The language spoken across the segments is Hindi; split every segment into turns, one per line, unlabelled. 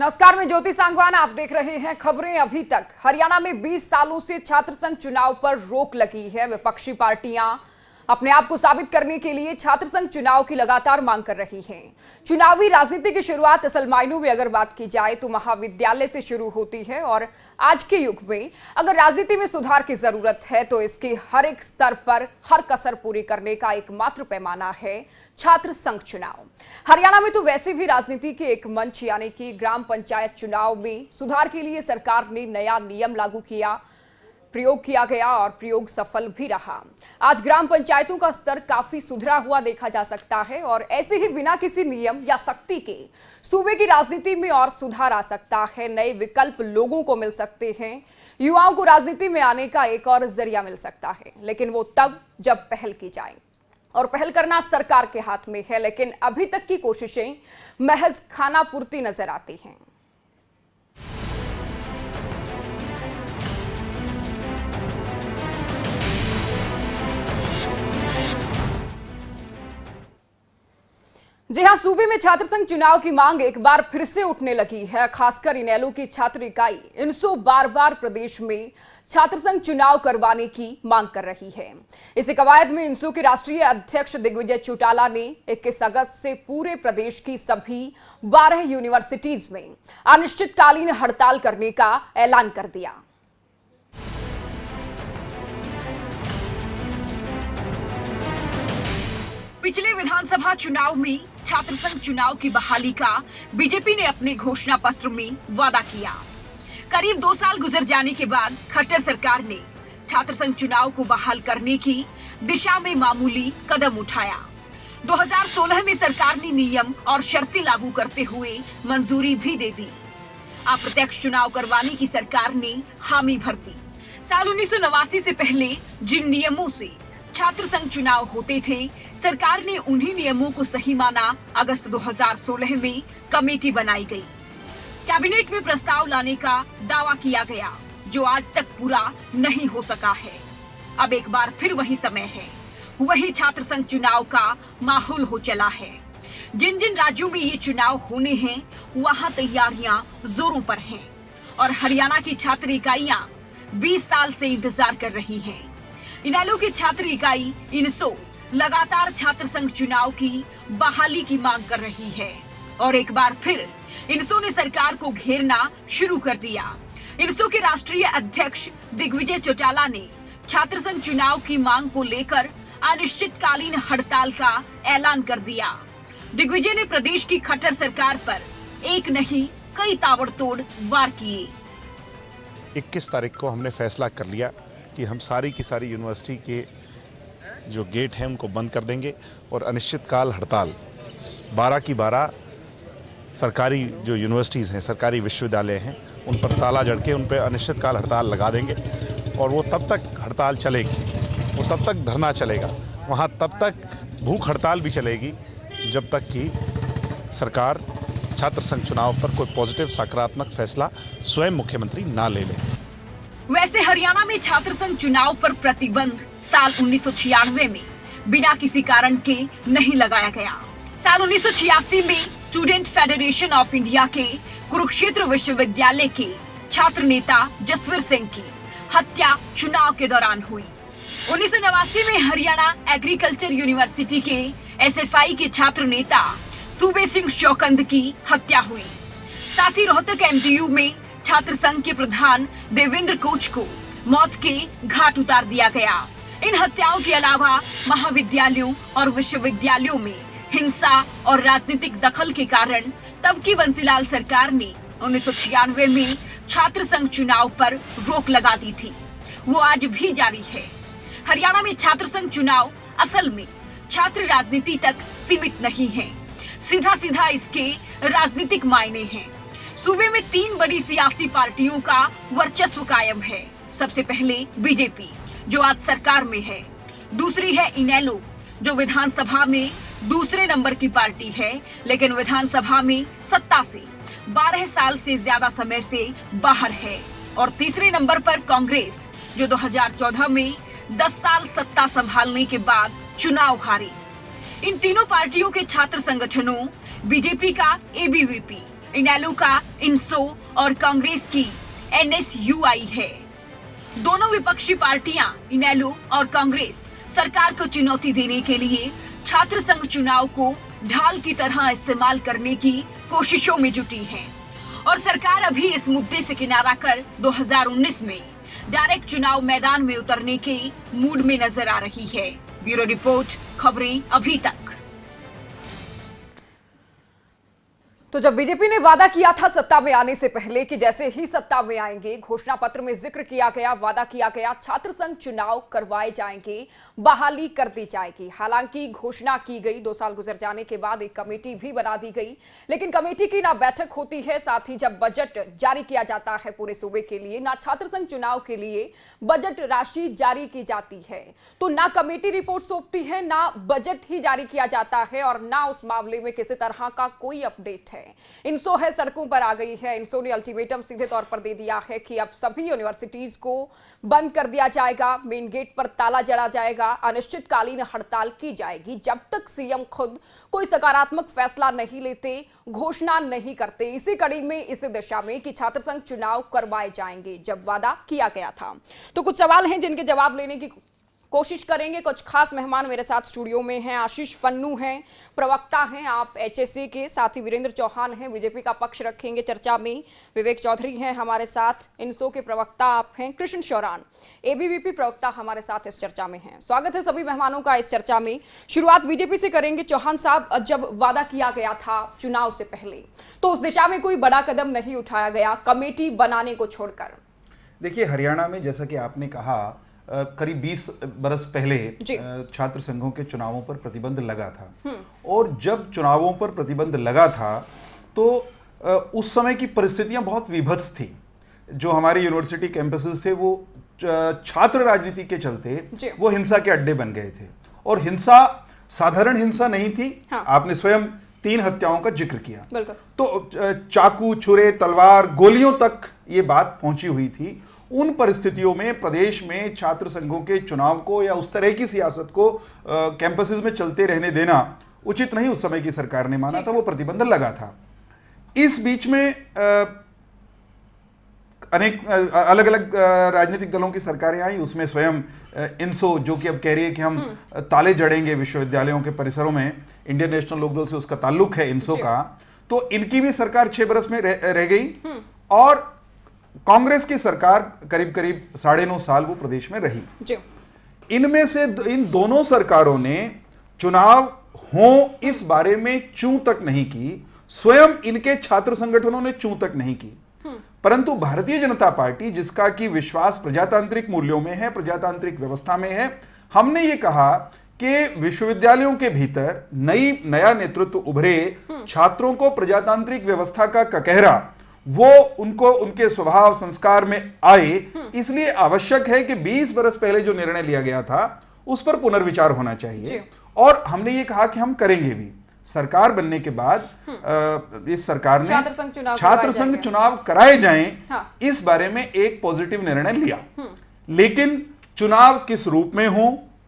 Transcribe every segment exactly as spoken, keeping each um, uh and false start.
नमस्कार, मैं ज्योति सांगवान। आप देख रहे हैं खबरें अभी तक। हरियाणा में बीस सालों से छात्र संघ चुनाव पर रोक लगी है। विपक्षी पार्टियां अपने आप को साबित करने के लिए छात्र संघ चुनाव की लगातार मांग कर रही हैं। चुनावी राजनीति की शुरुआत असल मायनों में अगर बात की जाए तो महाविद्यालय से शुरू होती है और आज के युग में अगर राजनीति में सुधार की जरूरत है तो इसके हर एक स्तर पर हर कसर पूरी करने का एकमात्र पैमाना है छात्र संघ चुनाव। हरियाणा में तो वैसे भी राजनीति के एक मंच यानी कि ग्राम पंचायत चुनाव में सुधार के लिए सरकार ने नया नियम लागू किया, प्रयोग किया गया और प्रयोग सफल भी रहा। आज ग्राम पंचायतों का स्तर काफी सुधरा हुआ देखा जा सकता है और ऐसे ही बिना किसी नियम या सख्ती के सूबे की राजनीति में और सुधार आ सकता है। नए विकल्प लोगों को मिल सकते हैं, युवाओं को राजनीति में आने का एक और जरिया मिल सकता है, लेकिन वो तब जब पहल की जाए और पहल करना सरकार के हाथ में है। लेकिन अभी तक की कोशिशें महज खानापूर्ति नजर आती हैं। जी हां, सूबे में छात्र संघ चुनाव की मांग एक बार फिर से उठने लगी है। खासकर इनेलो की छात्र इकाई इनसो बार बार प्रदेश में छात्र संघ चुनाव करवाने की मांग कर रही है। इसी कवायद में इनसो के राष्ट्रीय अध्यक्ष दिग्विजय चौटाला ने इक्कीस अगस्त से पूरे प्रदेश की सभी बारह यूनिवर्सिटीज में अनिश्चितकालीन हड़ताल करने का ऐलान कर दिया। पिछले विधानसभा चुनाव में छात्र संघ चुनाव की बहाली का बीजेपी ने अपने घोषणा पत्र में वादा किया। करीब दो साल गुजर जाने के बाद खट्टर सरकार ने छात्र संघ चुनाव को बहाल करने की दिशा में मामूली कदम उठाया। दो हज़ार सोलह में सरकार ने नियम और शर्तें लागू करते हुए मंजूरी भी दे दी। अप्रत्यक्ष चुनाव करवाने की सरकार ने हामी भर दी। साल उन्नीस सौ नवासी से पहले जिन नियमों से छात्र संघ चुनाव होते थे, सरकार ने उन्हीं नियमों को सही माना। अगस्त दो हज़ार सोलह में कमेटी बनाई गई, कैबिनेट में प्रस्ताव लाने का दावा किया गया, जो आज तक पूरा नहीं हो सका है। अब एक बार फिर वही समय है, वही छात्र संघ चुनाव का माहौल हो चला है। जिन जिन राज्यों में ये चुनाव होने हैं, वहां तैयारियां जोरों पर हैं और हरियाणा की छात्र इकाइयां बीस साल से इंतजार कर रही हैं। इनेलो की छात्र इकाई इनसो लगातार छात्र संघ चुनाव की बहाली की मांग कर रही है और एक बार फिर इनसो ने सरकार को घेरना शुरू कर दिया। इनसो के राष्ट्रीय अध्यक्ष दिग्विजय चौटाला ने छात्र संघ चुनाव की मांग को लेकर अनिश्चितकालीन हड़ताल का ऐलान कर दिया। दिग्विजय ने प्रदेश की खट्टर सरकार पर एक नहीं कई ताबड़तोड़ वार किए।
इक्कीस तारीख को हमने फैसला कर लिया कि हम सारी की सारी यूनिवर्सिटी के जो गेट हैं उनको बंद कर देंगे और अनिश्चितकाल हड़ताल बारह की बारह सरकारी जो यूनिवर्सिटीज़ हैं, सरकारी विश्वविद्यालय हैं, उन पर ताला जड़ के उन पर अनिश्चितकाल हड़ताल लगा देंगे और वो तब तक हड़ताल चलेगी, वो तब तक धरना चलेगा, वहाँ तब तक भूख हड़ताल भी चलेगी जब तक कि सरकार छात्र संघ चुनाव पर कोई पॉजिटिव सकारात्मक फैसला स्वयं मुख्यमंत्री ना ले ले।
वैसे हरियाणा में छात्र संघ चुनाव पर प्रतिबंध साल उन्नीस सौ छियानवे में बिना किसी कारण के नहीं लगाया गया। साल उन्नीस सौ छियासी में स्टूडेंट फेडरेशन ऑफ इंडिया के कुरुक्षेत्र विश्वविद्यालय के छात्र नेता जसवीर सिंह की हत्या चुनाव के दौरान हुई। उन्नीस सौ नवासी में हरियाणा एग्रीकल्चर यूनिवर्सिटी के एस एफ आई के छात्र नेता सूबे सिंह शौकंद की हत्या हुई। साथ ही रोहतक एम डी यू में छात्र संघ के प्रधान देवेंद्र कोच को मौत के घाट उतार दिया गया। इन हत्याओं के अलावा महाविद्यालयों और विश्वविद्यालयों में हिंसा और राजनीतिक दखल के कारण तब की बंसीलाल सरकार ने उन्नीस सौ छियानवे में छात्र संघ चुनाव पर रोक लगा दी थी। वो आज भी जारी है। हरियाणा में छात्र संघ चुनाव असल में छात्र राजनीति तक सीमित नहीं है, सीधा सीधा इसके राजनीतिक मायने हैं। सूबे में तीन बड़ी सियासी पार्टियों का वर्चस्व कायम है। सबसे पहले बीजेपी, जो आज सरकार में है। दूसरी है इनेलो, जो विधानसभा में दूसरे नंबर की पार्टी है, लेकिन विधानसभा में सत्ता से बारह साल से ज्यादा समय से बाहर है। और तीसरे नंबर पर कांग्रेस, जो दो हज़ार चौदह में दस साल सत्ता संभालने के बाद चुनाव हारी। इन तीनों पार्टियों के छात्र संगठनों बीजेपी का A B V P INLD का इनसो और कांग्रेस की एन एस यू आई है। दोनों विपक्षी पार्टियां इनेलो और कांग्रेस सरकार को चुनौती देने के लिए छात्र संघ चुनाव को ढाल की तरह इस्तेमाल करने की कोशिशों में जुटी है और सरकार अभी इस मुद्दे से किनारा कर दो हज़ार उन्नीस में डायरेक्ट चुनाव मैदान में उतरने के मूड में नजर आ रही है। ब्यूरो रिपोर्ट, खबरें अभी तक।
तो जब बीजेपी ने वादा किया था सत्ता में आने से पहले कि जैसे ही सत्ता में आएंगे, घोषणा पत्र में जिक्र किया गया, वादा किया गया, छात्र संघ चुनाव करवाए जाएंगे, बहाली कर दी जाएगी। हालांकि घोषणा की गई, दो साल गुजर जाने के बाद एक कमेटी भी बना दी गई, लेकिन कमेटी की ना बैठक होती है, साथ ही जब बजट जारी किया जाता है पूरे सूबे के लिए, ना छात्र संघ चुनाव के लिए बजट राशि जारी की जाती है, तो ना कमेटी रिपोर्ट सौंपती है, ना बजट ही जारी किया जाता है और ना उस मामले में किसी तरह का कोई अपडेट है। इनसो है सड़कों पर आ गई है। इनसो ने अल्टीमेटम सीधे तौर पर दे दिया है कि अब सभी यूनिवर्सिटीज को बंद कर दिया जाएगा, मेन गेट पर ताला जड़ा जाएगा, अनिश्चितकालीन हड़ताल की जाएगी जब तक सीएम खुद कोई सकारात्मक फैसला नहीं लेते, घोषणा नहीं करते। इसी कड़ी में, इस दिशा में कि छात्र संघ चुनाव करवाए जाएंगे जब वादा किया गया था। तो कुछ सवाल हैं जिनके जवाब लेने की कोशिश करेंगे। कुछ खास मेहमान मेरे साथ स्टूडियो में हैं। आशीष पन्नू हैं, प्रवक्ता हैं आप एचएसए के, साथ ही वीरेंद्र चौहान हैं, बीजेपी का पक्ष रखेंगे चर्चा में। विवेक चौधरी हैं हमारे साथ, इनसो के प्रवक्ता आप हैं। कृष्ण शौरान, एबीवीपी प्रवक्ता हमारे साथ इस चर्चा में हैं। स्वागत है सभी मेहमानों का इस चर्चा में। शुरुआत बीजेपी से करेंगे। चौहान साहब, जब वादा किया गया था चुनाव से पहले, तो उस दिशा में कोई बड़ा कदम नहीं उठाया गया कमेटी बनाने को छोड़कर।
देखिए, हरियाणा में जैसा कि आपने कहा, करीब बीस बरस पहले छात्र संघों के चुनावों पर प्रतिबंध लगा था और जब चुनावों पर प्रतिबंध लगा था तो उस समय की परिस्थितियां बहुत विभत्स थी। जो हमारे यूनिवर्सिटी कैंपसेस थे वो छात्र राजनीति के चलते वो हिंसा के अड्डे बन गए थे और हिंसा साधारण हिंसा नहीं थी। हाँ। आपने स्वयं तीन हत्याओं का जिक्र किया, तो चाकू, छुरे, तलवार, गोलियों तक ये बात पहुंची हुई थी। उन परिस्थितियों में प्रदेश में छात्र संघों के चुनाव को या उस तरह की सियासत को कैंपसेस में चलते रहने देना उचित नहीं, उस समय की सरकार ने माना था, वो प्रतिबंध लगा था। इस बीच में आ, अनेक अलग अलग राजनीतिक दलों की सरकारें आई, उसमें स्वयं इनसो, जो कि अब कह रही है कि हम ताले जड़ेंगे विश्वविद्यालयों के परिसरों में, इंडियन नेशनल लोकदल से उसका ताल्लुक है इनसो का, तो इनकी भी सरकार छह बरस में रह, रह गई और कांग्रेस की सरकार करीब करीब साढ़े नौ साल वो प्रदेश में रही। इनमें से इन दोनों सरकारों ने चुनाव हो इस बारे में चूं तक नहीं की, स्वयं इनके छात्र संगठनों ने चूं तक नहीं की। परंतु भारतीय जनता पार्टी, जिसका कि विश्वास प्रजातांत्रिक मूल्यों में है, प्रजातांत्रिक व्यवस्था में है, हमने ये कहा कि विश्वविद्यालयों के भीतर नई नया नेतृत्व उभरे, छात्रों को प्रजातांत्रिक व्यवस्था का ककहरा वो उनको उनके स्वभाव संस्कार में आए, इसलिए आवश्यक है कि बीस बरस पहले जो निर्णय लिया गया था उस पर पुनर्विचार होना चाहिए और हमने ये कहा कि हम करेंगे भी। सरकार बनने के बाद आ, इस सरकार ने छात्र संघ चुनाव छात्र संघ चुनाव कराए जाएं, हाँ। इस बारे में एक पॉजिटिव निर्णय लिया, लेकिन चुनाव किस रूप में हो,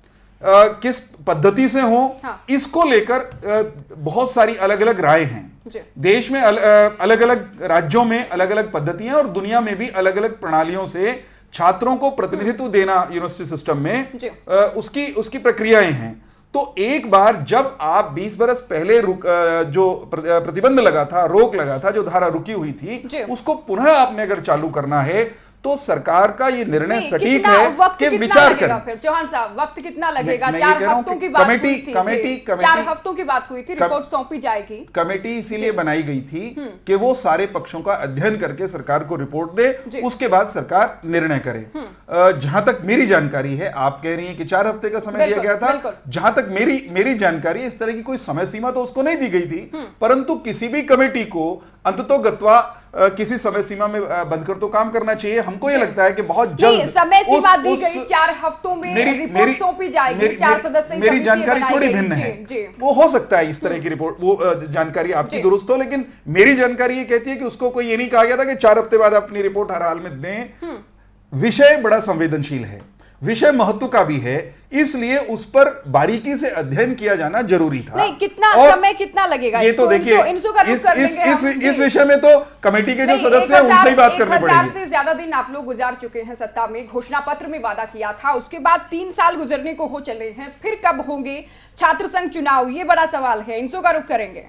आ, किस पद्धति से हो, हाँ। इसको लेकर बहुत सारी अलग अलग राय हैं। देश में अल, अलग अलग राज्यों में अलग अलग पद्धतियां और दुनिया में भी अलग अलग प्रणालियों से छात्रों को प्रतिनिधित्व देना यूनिवर्सिटी सिस्टम में आ, उसकी उसकी प्रक्रियाएं हैं। तो एक बार जब आप बीस बरस पहले रुक, जो प्रतिबंध लगा था, रोक लगा था, जो धारा रुकी हुई थी, उसको पुनः आपने अगर चालू करना है तो सरकार का ये निर्णय सटीक है कि विचार करें।
फिर चौहान साहब, वक्त कितना लगेगा? चार हफ्तों की बात हुई थी, कमेटी चार हफ्तों की बात हुई थी, रिपोर्ट सौंपी जाएगी।
कमेटी इसीलिए बनाई गई थी कि वो सारे पक्षों का अध्ययन करके सरकार को रिपोर्ट दे, उसके बाद सरकार निर्णय करे। जहां तक मेरी जानकारी है, आप कह रही हैं कि चार हफ्ते का समय दिया गया था, जहां तक मेरी मेरी जानकारी है, इस तरह की कोई समय सीमा तो उसको नहीं दी गई थी, परंतु किसी भी कमेटी को अंततोगत्वा किसी समय सीमा में बंद तो काम करना चाहिए। हमको ये लगता है कि बहुत जल्द
समय सीमा दी गई, चार हफ्तों में रिपोर्ट सौंपी जाएगी, चार सदस्य
मेरी जानकारी थोड़ी भिन्न है, वो हो सकता है इस तरह की रिपोर्ट, वो जानकारी आपकी दुरुस्त हो, लेकिन मेरी जानकारी ये कहती है कि उसको कोई ये नहीं कहा गया था कि चार हफ्ते बाद अपनी रिपोर्ट हर हाल में दें। विषय बड़ा संवेदनशील है, विषय महत्व का भी है, इसलिए उस पर बारीकी से अध्ययन किया जाना जरूरी था।
नहीं, कितना समय कितना लगेगा?
ये तो देखिए, इस, इस, इस, इस विषय में तो कमेटी के जो सदस्य हैं उनसे ही बात करनी पड़ेगी।
से ज्यादा दिन आप लोग गुजार चुके हैं सत्ता में, घोषणा पत्र में वादा किया था, उसके बाद तीन साल गुजरने को हो चले हैं, फिर कब होंगे छात्र संघ चुनाव, ये बड़ा सवाल है। इनसो का रुख करेंगे।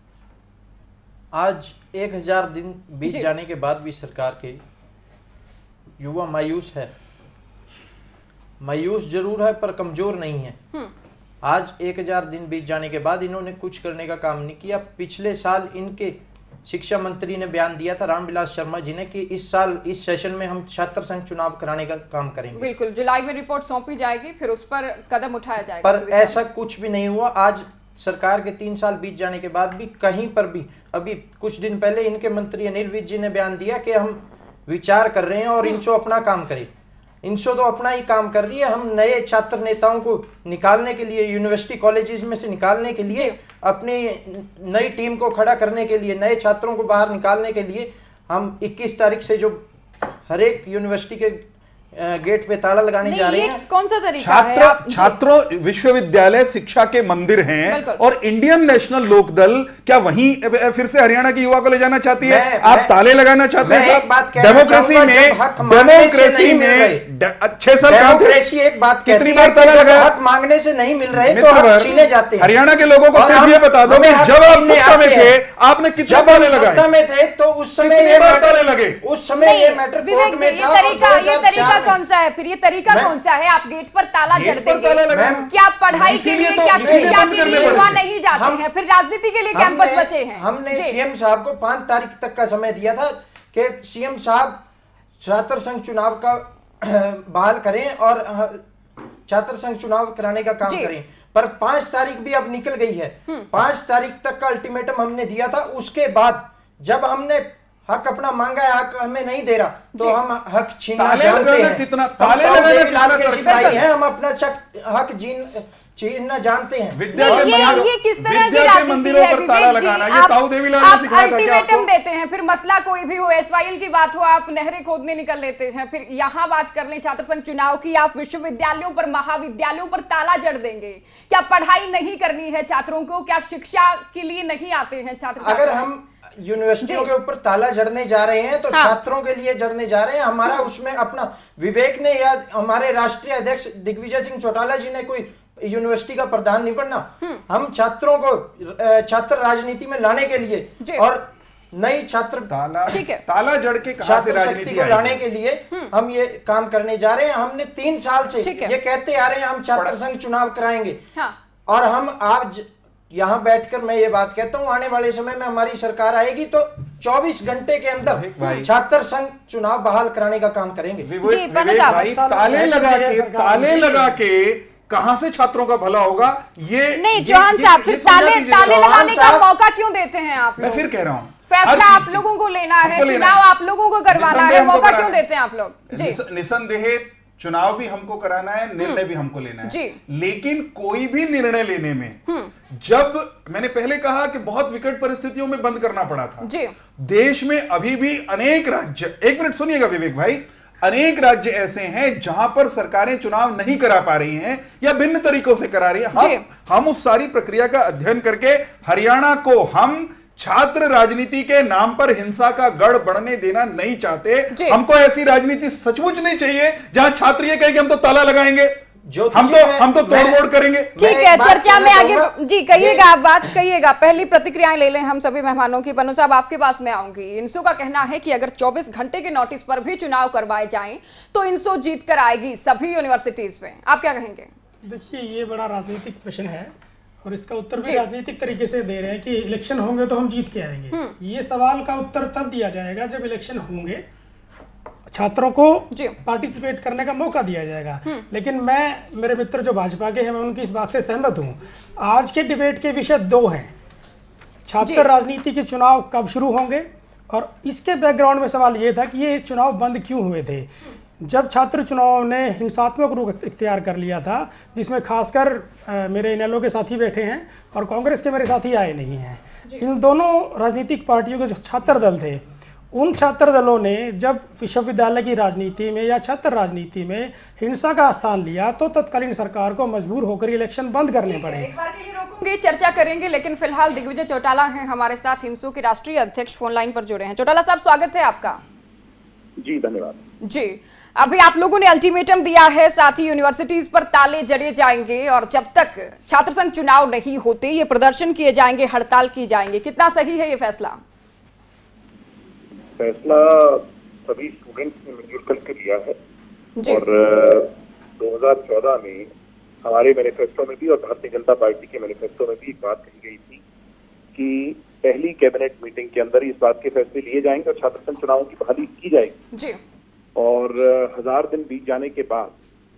आज एक हजार दिन बीत जाने के बाद भी सरकार के युवा मायूस है। मायूस जरूर है पर कमजोर नहीं है। आज एक हजार दिन बीत जाने के बाद इन्होंने कुछ करने का काम नहीं किया। पिछले साल इनके शिक्षा मंत्री ने बयान दिया था, रामविलास शर्मा जी ने, कि इस साल इस सेशन में हम छात्र संघ चुनाव कराने का काम करेंगे।
बिल्कुल, जुलाई में रिपोर्ट सौंपी जाएगी, फिर उस पर कदम उठाया जाएगा।
पर ऐसा कुछ भी नहीं हुआ। आज सरकार के तीन साल बीत जाने के बाद भी कहीं पर भी, अभी कुछ दिन पहले इनके मंत्री अनिल विज जी ने बयान दिया कि हम विचार कर रहे हैं और इनसो अपना काम करे। इनसो तो अपना ही काम कर रही है। हम नए छात्र नेताओं को निकालने के लिए, यूनिवर्सिटी कॉलेजेस में से निकालने के लिए, अपनी नई टीम को खड़ा करने के लिए, नए छात्रों को बाहर निकालने के लिए हम इक्कीस तारीख से जो हर एक यूनिवर्सिटी के गेट पे ताला लगाने जा रहे हैं।
कौन सा तरीका
छात्र,
है?
छात्रों, विश्वविद्यालय शिक्षा के मंदिर हैं और इंडियन नेशनल लोकदल क्या वहीं फिर से हरियाणा की युवा को ले जाना चाहती है?
मैं,
आप
मैं,
ताले लगाना चाहते हैं?
डेमोक्रेसी
में डेमोक्रेसी में छह साल
डेमोक्रेसी एक बात
कितनी बार ताला लगाया?
हक मांगने से नहीं मिल रहे तो हक छीने जाते हैं।
हरियाणा के लोगों को सिर्फ ये बता दो कि जब आप सत्ता में थे आपने कितने ताले लगाए?
सत्ता में थे तो उस समय ये ताले लगे, उस समय ये मैटर कोर्ट में था।
ये तरीका कौन सा है? फिर ये तरीका कौन सा है? आप गेट पर ताला जड़ देंगे, क्या पढ़ाई के लिए, क्या शिक्षा के लिए युवा नहीं जाते हैं? फिर राजनीति के लिए कैंपस बचे हैं।
हमने सीएम साहब को पांच तारीख तक का समय दिया था कि सीएम साहब छात्र संघ चुनाव का बहाल करें और छात्र संघ चुनाव कराने का काम करें, पर पांच तारीख भी अब निकल गई है। पांच तारीख तक का अल्टीमेटम हमने दिया था। उसके बाद जब हमने हक अपना मांगा है, हक हमें नहीं दे रहा, तो हम हक छीनना जानते हैं।
कितना ताले लगाना
के सिपाही हैं, हम अपना हक जीन छीनना जानते हैं।
विद्या
ये,
के
ये, ये किस तरह की राजनीति
मंदिरों पर ताला लगाना, ये ताऊ देवीलाल ने सिखाया था क्या आपको?
अल्टीमेटम देते हैं, फिर मसला कोई भी हो, एसवाईएल की बात हो, आप नहरें खोदने निकल लेते हैं, फिर यहाँ बात कर लें छात्र संघ चुनाव की, आप विश्वविद्यालयों पर, महाविद्यालयों पर ताला जड़ देंगे। क्या पढ़ाई नहीं करनी है छात्रों को? क्या शिक्षा के लिए नहीं आते हैं छात्र?
अगर हम यूनिवर्सिटियों के ऊपर ताला जड़ने जा रहे हैं तो हाँ। छात्रों के लिए जड़ने जा रहे हैं। हमारा उसमें अपना विवेक ने या हमारे राष्ट्रीय अध्यक्ष दिग्विजय सिंह चौटाला जी ने कोई यूनिवर्सिटी का प्रधान नहीं बनना। हम छात्रों को छात्र राजनीति में लाने के लिए और नई छात्र
ताला ताला जड़ के कहां से राजनीति
को लाने के लिए हम ये काम करने जा रहे हैं। हमने तीन साल से ये कहते आ रहे हैं हम छात्र संघ चुनाव कराएंगे और हम आज यहाँ बैठकर मैं ये बात कहता हूँ, आने वाले समय में हमारी सरकार आएगी तो चौबीस घंटे के अंदर छात्र संघ चुनाव बहाल कराने का काम करेंगे।
विवेक भाई, ताले लगा के ताले लगा के कहां से छात्रों का भला होगा? ये
नहीं चौहान साहब, फिर ताले ताले लगाने का मौका क्यों देते हैं आप?
मैं फिर कह रहा हूँ,
फैसला आप लोगों को लेना है, चुनाव आप लोगों को करवाना है, मौका क्यों देते हैं आप लोग?
निसंदेह चुनाव भी हमको कराना है, निर्णय भी हमको लेना है, लेकिन कोई भी निर्णय लेने में, जब मैंने पहले कहा कि बहुत विकट परिस्थितियों में बंद करना पड़ा था, देश में अभी भी अनेक राज्य, एक मिनट सुनिएगा विवेक भाई, अनेक राज्य ऐसे हैं जहां पर सरकारें चुनाव नहीं करा पा रही हैं या भिन्न तरीकों से करा रही हैं। हम हम उस सारी प्रक्रिया का अध्ययन करके हरियाणा को हम छात्र राजनीति के नाम पर हिंसा का गढ़ बढ़ने देना नहीं चाहते। हमको ऐसी राजनीति सचमुच नहीं चाहिए जहां छात्र ये कहे कि हम तो ताला लगाएंगे, जो हम तो हम तो तोड़फोड़ करेंगे।
ठीक है, चर्चा में आगे जी कहिएगा, आप बात कहिएगा, पहली प्रतिक्रियाएं ले लें हम सभी मेहमानों की। बनो साहब आपके पास में आऊंगी। इनसो का कहना है कि अगर चौबीस घंटे के नोटिस पर भी चुनाव करवाए जाएं तो इनसो जीत कर आएगी सभी यूनिवर्सिटीज में, आप क्या कहेंगे?
देखिए, ये बड़ा राजनीतिक प्रश्न है और इसका उत्तर भी राजनीतिक तरीके से दे रहे हैं कि इलेक्शन होंगे तो हम जीत के आएंगे। ये सवाल का उत्तर तब दिया जाएगा जब इलेक्शन होंगे, छात्रों को पार्टिसिपेट करने का मौका दिया जाएगा। लेकिन मैं, मेरे मित्र जो भाजपा के हैं, मैं उनकी इस बात से सहमत हूं। आज के डिबेट के विषय दो हैं, छात्र राजनीति के चुनाव कब शुरू होंगे, और इसके बैकग्राउंड में सवाल ये था कि ये चुनाव बंद क्यों हुए थे। जब छात्र चुनाव ने हिंसात्मक रूप इख्तियार कर लिया था, जिसमें खासकर मेरे इनेलो के साथी बैठे हैं और कांग्रेस के मेरे साथी आए नहीं हैं, इन दोनों राजनीतिक पार्टियों के जो छात्र दल थे उन छात्र दलों ने जब विश्वविद्यालय की राजनीति में या छात्र राजनीति में हिंसा का स्थान लिया तो तत्कालीन सरकार को मजबूर होकर इलेक्शन बंद करने पड़े।
एक बार के लिए रोकूंगी, चर्चा करेंगे, लेकिन फिलहाल दिग्विजय चौटाला हैं हमारे साथ, हिंसू के राष्ट्रीय अध्यक्ष, फोन लाइन पर जुड़े हैं। चौटाला साहब, स्वागत है आपका।
जी धन्यवाद।
जी, अभी आप लोगों ने अल्टीमेटम दिया है, साथ ही यूनिवर्सिटीज पर ताले जड़े जाएंगे और जब तक छात्र संघ चुनाव नहीं होते ये प्रदर्शन किए जाएंगे, हड़ताल की जाएंगे, कितना सही है ये फैसला?
फैसला सभी स्टूडेंट्स ने मिलजुल करके लिया है
जी।
और दो हज़ार चौदह में हमारे मैनिफेस्टो में भी और भारतीय जनता पार्टी के मैनिफेस्टो में भी एक बात कही गई थी कि पहली कैबिनेट मीटिंग के अंदर इस बात के फैसले लिए जाएंगे और छात्र संघ चुनावों की बहाली की जाएगी
जी।
और हजार दिन बीत जाने के बाद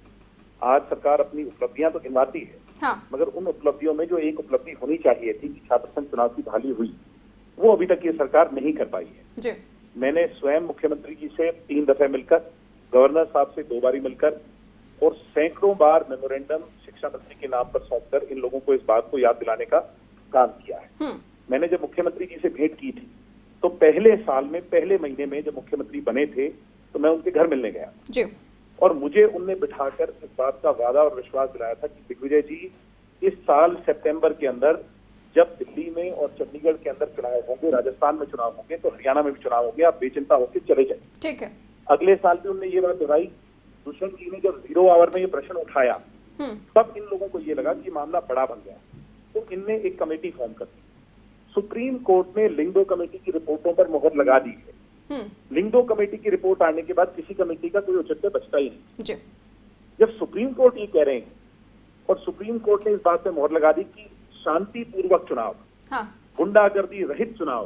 आज सरकार अपनी उपलब्धियां तो गिनवाती है,
हाँ।
मगर उन उपलब्धियों में जो एक उपलब्धि होनी चाहिए थी कि छात्र संघ चुनाव की बहाली हुई, वो अभी तक ये सरकार नहीं कर पाई है।
जी।
मैंने स्वयं मुख्यमंत्री जी से तीन दफे मिलकर, गवर्नर साहब से दो बारी मिलकर और सैकड़ों बार मेमोरेंडम शिक्षा मंत्री के नाम पर सौंपकर इन लोगों को इस बात को याद दिलाने का काम किया है। मैंने जब मुख्यमंत्री जी से भेंट की थी तो पहले साल में पहले महीने में जब मुख्यमंत्री बने थे तो मैं उनके घर मिलने गया
जी।
और मुझे उनने बिठाकर इस बात का वादा और विश्वास दिलाया था कि दिग्विजय जी, इस साल सितंबर के अंदर जब दिल्ली में और चंडीगढ़ के अंदर चुनाव होंगे, राजस्थान में चुनाव होंगे, तो हरियाणा में भी चुनाव होंगे, आप बेचिंता होकर चले जाए।
ठीक है।
अगले साल भी उनने ये बात दोहराई। दुष्यंत जी ने जब जीरो आवर में ये प्रश्न उठाया तब इन लोगों को ये लगा कि मामला बड़ा बन गया, तो इनने एक कमेटी फॉर्म कर दी। सुप्रीम कोर्ट ने लिंगदो कमेटी की रिपोर्टों पर मुहर लगा दी है। लिंगदो कमेटी की रिपोर्ट आने के बाद किसी कमेटी का कोई औचित्य बचता ही नहीं।
जी।
जब सुप्रीम कोर्ट ये कह रहे हैं और सुप्रीम कोर्ट ने इस बात पे मुहर लगा दी कि शांतिपूर्वक चुनाव,
हाँ।
गुंडागर्दी रहित चुनाव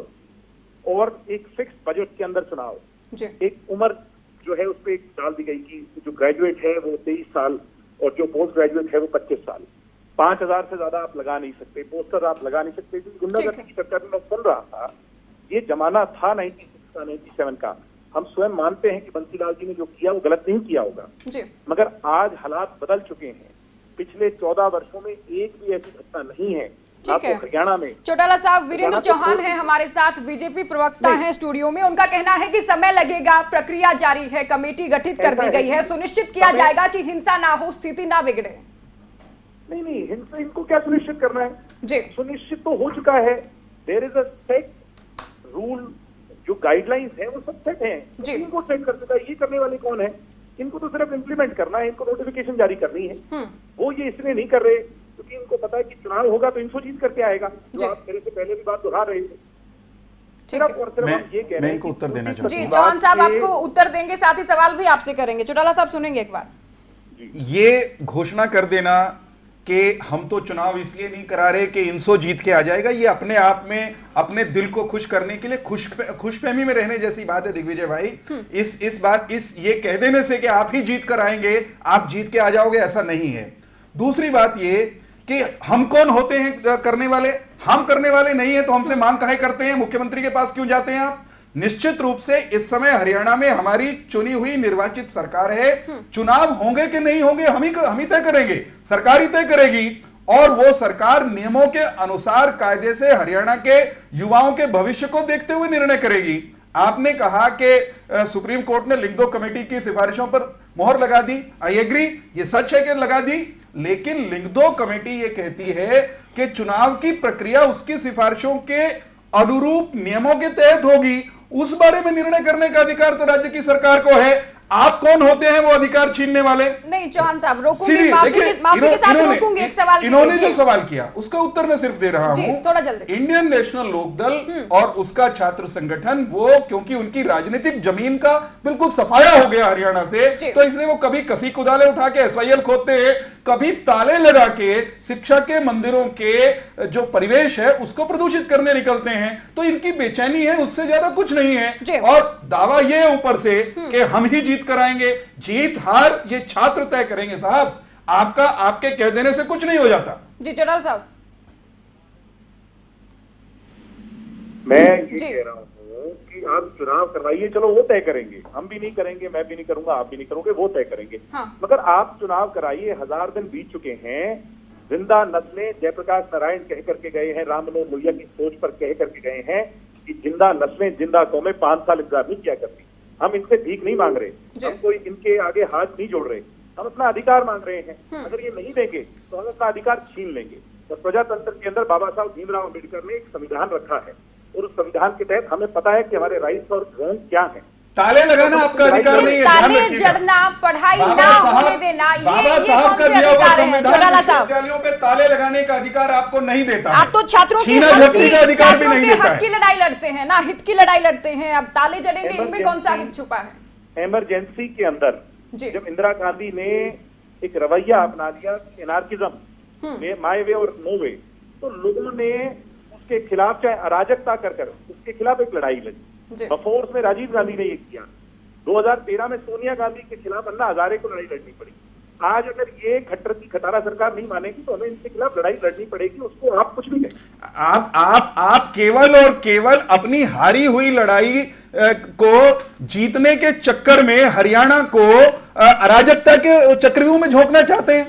और एक फिक्स बजट के अंदर चुनाव,
जी।
एक उम्र जो है उस पर एक डाल दी गई कि जो ग्रेजुएट है वो तेईस साल और जो पोस्ट ग्रेजुएट है वो पच्चीस साल। पांच हजार से ज्यादा आप लगा नहीं सकते, पोस्टर आप लगा नहीं सकते। गुंडागर्दी की चर्चा में मैं सुन रहा था, ये जमाना था नाइन्टी सिक्स का, नाइन्टी सेवन का। हम स्वयं मानते हैं कि बंसीलाल जी ने जो किया वो गलत नहीं किया होगा, मगर आज हालात बदल चुके हैं। पिछले चौदह वर्षों में एक भी ऐसी घटना नहीं है।
ठीक है।
हरियाणा में
चौटाला साहब, वीरेंद्र चौहान है हमारे साथ, बीजेपी प्रवक्ता हैं स्टूडियो में, उनका कहना है कि समय लगेगा, प्रक्रिया जारी है, कमेटी गठित कर दी गई है, सुनिश्चित किया जाएगा कि हिंसा ना हो, स्थिति ना बिगड़े।
नहीं नहीं, हिंसा इनको क्या सुनिश्चित करना है
जी?
सुनिश्चित तो हो चुका है। There is a set rule, जो गाइडलाइंस है वो सब सेट है, इनको सेट कर चुका है। ये करने वाले कौन है? इनको तो सिर्फ इम्प्लीमेंट करना है, इनको नोटिफिकेशन जारी करनी है। वो ये इसलिए नहीं कर रहे क्योंकि इनको पता है कि चुनाव होगा तो इनको जीत करके आएगा, जो आप मेरे से पहले भी बात दोहरा रहे थे। सिर्फ और सिर्फ हम ये कह रहे हैं
इनको उत्तर देना चाहता हूं।
जी, चौहान साहब आपको उत्तर देंगे, साथ ही सवाल भी आपसे करेंगे। चौटाला साहब सुनेंगे एक बार।
ये घोषणा कर देना कि हम तो चुनाव इसलिए नहीं करा रहे कि इनसो जीत के आ जाएगा, ये अपने आप में अपने दिल को खुश करने के लिए खुश खुशफहमी में रहने जैसी बात है दिग्विजय भाई। इस इस बात इस ये कह देने से कि आप ही जीत कर आएंगे, आप जीत के आ जाओगे, ऐसा नहीं है। दूसरी बात ये कि हम कौन होते हैं करने वाले? हम करने वाले नहीं है तो हमसे मांग काहे करते हैं? मुख्यमंत्री के पास क्यों जाते हैं आप? निश्चित रूप से इस समय हरियाणा में हमारी चुनी हुई निर्वाचित सरकार है। चुनाव होंगे कि नहीं होंगे हम ही हम ही तय करेंगे, सरकार ही तय करेगी और वो सरकार नियमों के अनुसार कायदे से हरियाणा के युवाओं के भविष्य को देखते हुए निर्णय करेगी। आपने कहा कि सुप्रीम कोर्ट ने लिंगदो कमेटी की सिफारिशों पर मोहर लगा दी, आई एग्री, ये सच है कि लगा दी, लेकिन लिंगदो कमेटी ये कहती है कि चुनाव की प्रक्रिया उसकी सिफारिशों के अनुरूप नियमों के तहत होगी। उस बारे में निर्णय करने का अधिकार तो राज्य की सरकार को है। आप कौन होते हैं वो अधिकार छीनने वाले?
नहीं चौहान साहब, रोकूंगी, माफी के, माफी के साथ रोकूंगी। एक सवाल
इन्होंने जो सवाल किया उसका उत्तर मैं सिर्फ दे रहा हूं।
थोड़ा जल्दी।
इंडियन नेशनल लोकदल और उसका छात्र संगठन, वो क्योंकि उनकी राजनीतिक जमीन का बिल्कुल सफाया हो गया हरियाणा से, तो इसलिए वो कभी कसी कुदाले उठा के एस वाई एल खोदते हैं, कभी ताले लगा के शिक्षा के मंदिरों के जो परिवेश है उसको प्रदूषित करने निकलते हैं। तो इनकी बेचैनी है, उससे ज्यादा कुछ नहीं है। और दावा ये ऊपर से कि हम ही जीत कराएंगे, जीत हार ये छात्र तय करेंगे साहब, आपका आपके कह देने से कुछ नहीं हो जाता।
जी चौटाला साहब,
मैं ये कह रहा हूं कि आप चुनाव करवाइए, चलो वो तय करेंगे, हम भी नहीं करेंगे, मैं भी नहीं करूंगा, आप भी नहीं करोगे, वो तय करेंगे। हाँ। मगर आप चुनाव कराइए, हजार दिन बीत चुके हैं, जिंदा नस्लें जयप्रकाश नारायण कह करके गए हैं, राम मनोहर लोहिया की सोच पर कह करके गए हैं कि जिंदा नस्लें, जिंदा कौमें पांच साल इंतजार नहीं किया करती। हम इनसे भीख नहीं मांग रहे, हम कोई इनके आगे हाथ नहीं जोड़ रहे, हम अपना अधिकार मांग रहे हैं। अगर ये नहीं देंगे तो हम अपना अधिकार छीन लेंगे। तो प्रजातंत्र के अंदर बाबा साहब भीमराव अम्बेडकर ने एक संविधान रखा है और उस संविधान के तहत हमें पता है कि हमारे राइट्स और रॉन्ग क्या है।
ताले लगाना आपका अधिकार नहीं है, ध्यान
ताले
रखिएगा।
जड़ना, पढ़ाई
बाबा
ना होने
साहब
देना, ये
बाबा
ये
साहब
कौन
का
से
दिया हुआ
अधिकार हैं?
संविधान
चौटाला साहब,
विश्वविद्यालयों पे ताले लगाने का अधिकार आपको नहीं देता है।
आप तो छात्रों के
छीना
हक
झपटी
की-
का अधिकार भी
छात्रों
नहीं
के
देता
हक की
है।
लड़ाई लड़ते हैं ना, हित की लड़ाई लड़ते हैं। अब ताले जड़ेंगे, इनमें कौन सा हित छुपा है?
इमरजेंसी के अंदर
जी।
जब इंदिरा गांधी ने एक रवैया अपना लिया एनार्किज्म में माय वे और नो वे, तो लोगों ने उसके खिलाफ चाहे अराजकता कर कर उसके खिलाफ एक लड़ाई लड़ी। बफोर्स में राजीव गांधी ने ये किया, दो हज़ार तेरह में सोनिया गांधी के खिलाफ अन्ना हजारे को लड़ाई लड़नी पड़ी। आज अगर ये खट्टर की खटारा सरकार नहीं मानेगी तो हमें इनके खिलाफ लड़ाई लड़नी पड़ेगी। उसको आप कुछ भी कहें,
आप आप आप केवल और केवल अपनी हारी हुई लड़ाई अ, को जीतने के चक्कर में हरियाणा को अ, अराजकता के चक्रव्यूह में झोंकना चाहते हैं।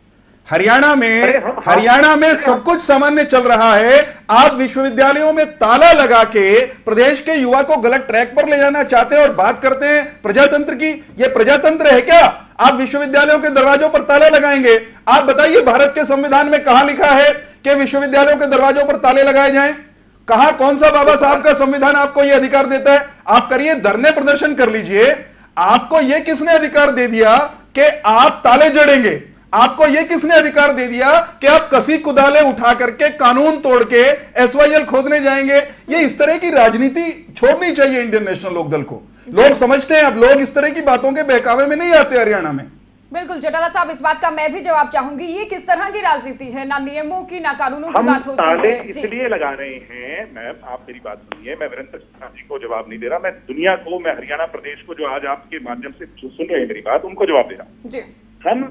हरियाणा में हरियाणा में सब कुछ सामान्य चल रहा है, आप विश्वविद्यालयों में ताला लगा के प्रदेश के युवा को गलत ट्रैक पर ले जाना चाहते हैं और बात करते हैं प्रजातंत्र की। यह प्रजातंत्र है क्या? आप विश्वविद्यालयों के दरवाजों पर ताला लगाएंगे? आप बताइए, भारत के संविधान में कहां लिखा है कि विश्वविद्यालयों के दरवाजों पर ताले लगाए जाएं? कहां, कौन सा बाबा साहब का संविधान आपको यह अधिकार देता है? आप करिए, धरने प्रदर्शन कर लीजिए। आपको यह किसने अधिकार दे दिया कि आप ताले जड़ेंगे? आपको यह किसने अधिकार दे दिया कि आप कसी कुदाले उठा करके कानून तोड़ के एसवाईएल खोदने जाएंगे? ये इस तरह की राजनीति छोड़नी चाहिए इंडियन नेशनल लोकदल को। लोग समझते हैं, अब लोग इस तरह की बातों के बहकावे में नहीं आते हरियाणा में।
बिल्कुल चौटाला साहब, इस बात का मैं भी जवाब चाहूंगी। ये किस तरह की राजनीति है? ना नियमों की ना कानूनों की बात होती
ताले
है।
इसलिए लगा रहे हैं, मैम आप मेरी बात सुनिए, मैं वीरेंद्र सिन्हा जी को जवाब नहीं दे रहा, मैं दुनिया को, मैं हरियाणा प्रदेश को जो आज आपके माध्यम से सुन रहे हैं मेरी बात, उनको जवाब दे रहा हूँ।
जी।
हम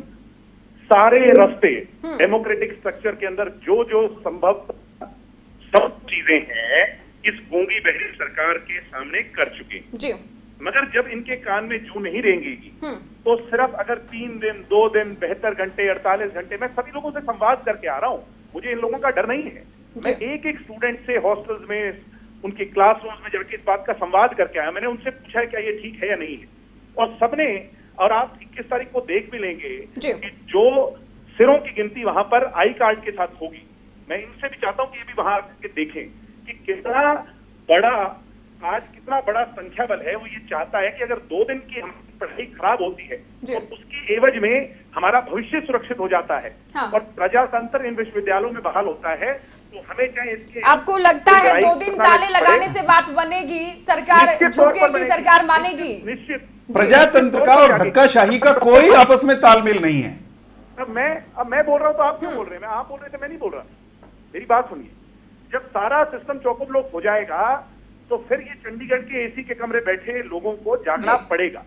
सारे रास्ते डेमोक्रेटिक स्ट्रक्चर के अंदर जो जो संभव सब चीजें हैं इस गूंगी बहरी सरकार के सामने कर चुके हैं
जी।
मगर जब इनके कान में जू नहीं रेंगेगी तो सिर्फ अगर तीन दिन, दो दिन, बहत्तर घंटे, अड़तालीस घंटे, मैं सभी लोगों से संवाद करके आ रहा हूँ, मुझे इन लोगों का डर नहीं है। मैं एक एक स्टूडेंट से हॉस्टल्स में, उनके क्लासरूम में जाके इस बात का संवाद करके आया। मैंने उनसे पूछा है क्या ये ठीक है या नहीं है, और सबने, और आप इक्कीस तारीख को देख भी लेंगे कि जो सिरों की गिनती वहां पर आई कार्ड के साथ होगी, मैं इनसे भी चाहता हूं कि ये भी वहां आके देखें कि कितना बड़ा, आज कितना बड़ा संख्या बल है। वो ये चाहता है कि अगर दो दिन की हमारी पढ़ाई खराब होती है तो उसकी एवज में हमारा भविष्य सुरक्षित हो जाता है। हाँ। और प्रजातंत्र इन विश्वविद्यालयों में बहाल होता है। तो हमें चाहे इसके,
आपको लगता है दो दिन ताले लगाने से बात बनेगी? सरकार झुकेगी, सरकार मानेगी?
निश्चित।
प्रजातंत्र का और धक्काशाही का कोई आपस में तालमेल नहीं है।
अब मैं अब मैं बोल रहा हूं तो आप क्यों बोल रहे हैं? मैं आप बोल रहे थे, मैं नहीं बोल रहा। मेरी बात सुनिए, जब सारा सिस्टम चौकअप हो जाएगा तो फिर ये चंडीगढ़ के एसी के कमरे बैठे लोगों को जागना पड़ेगा।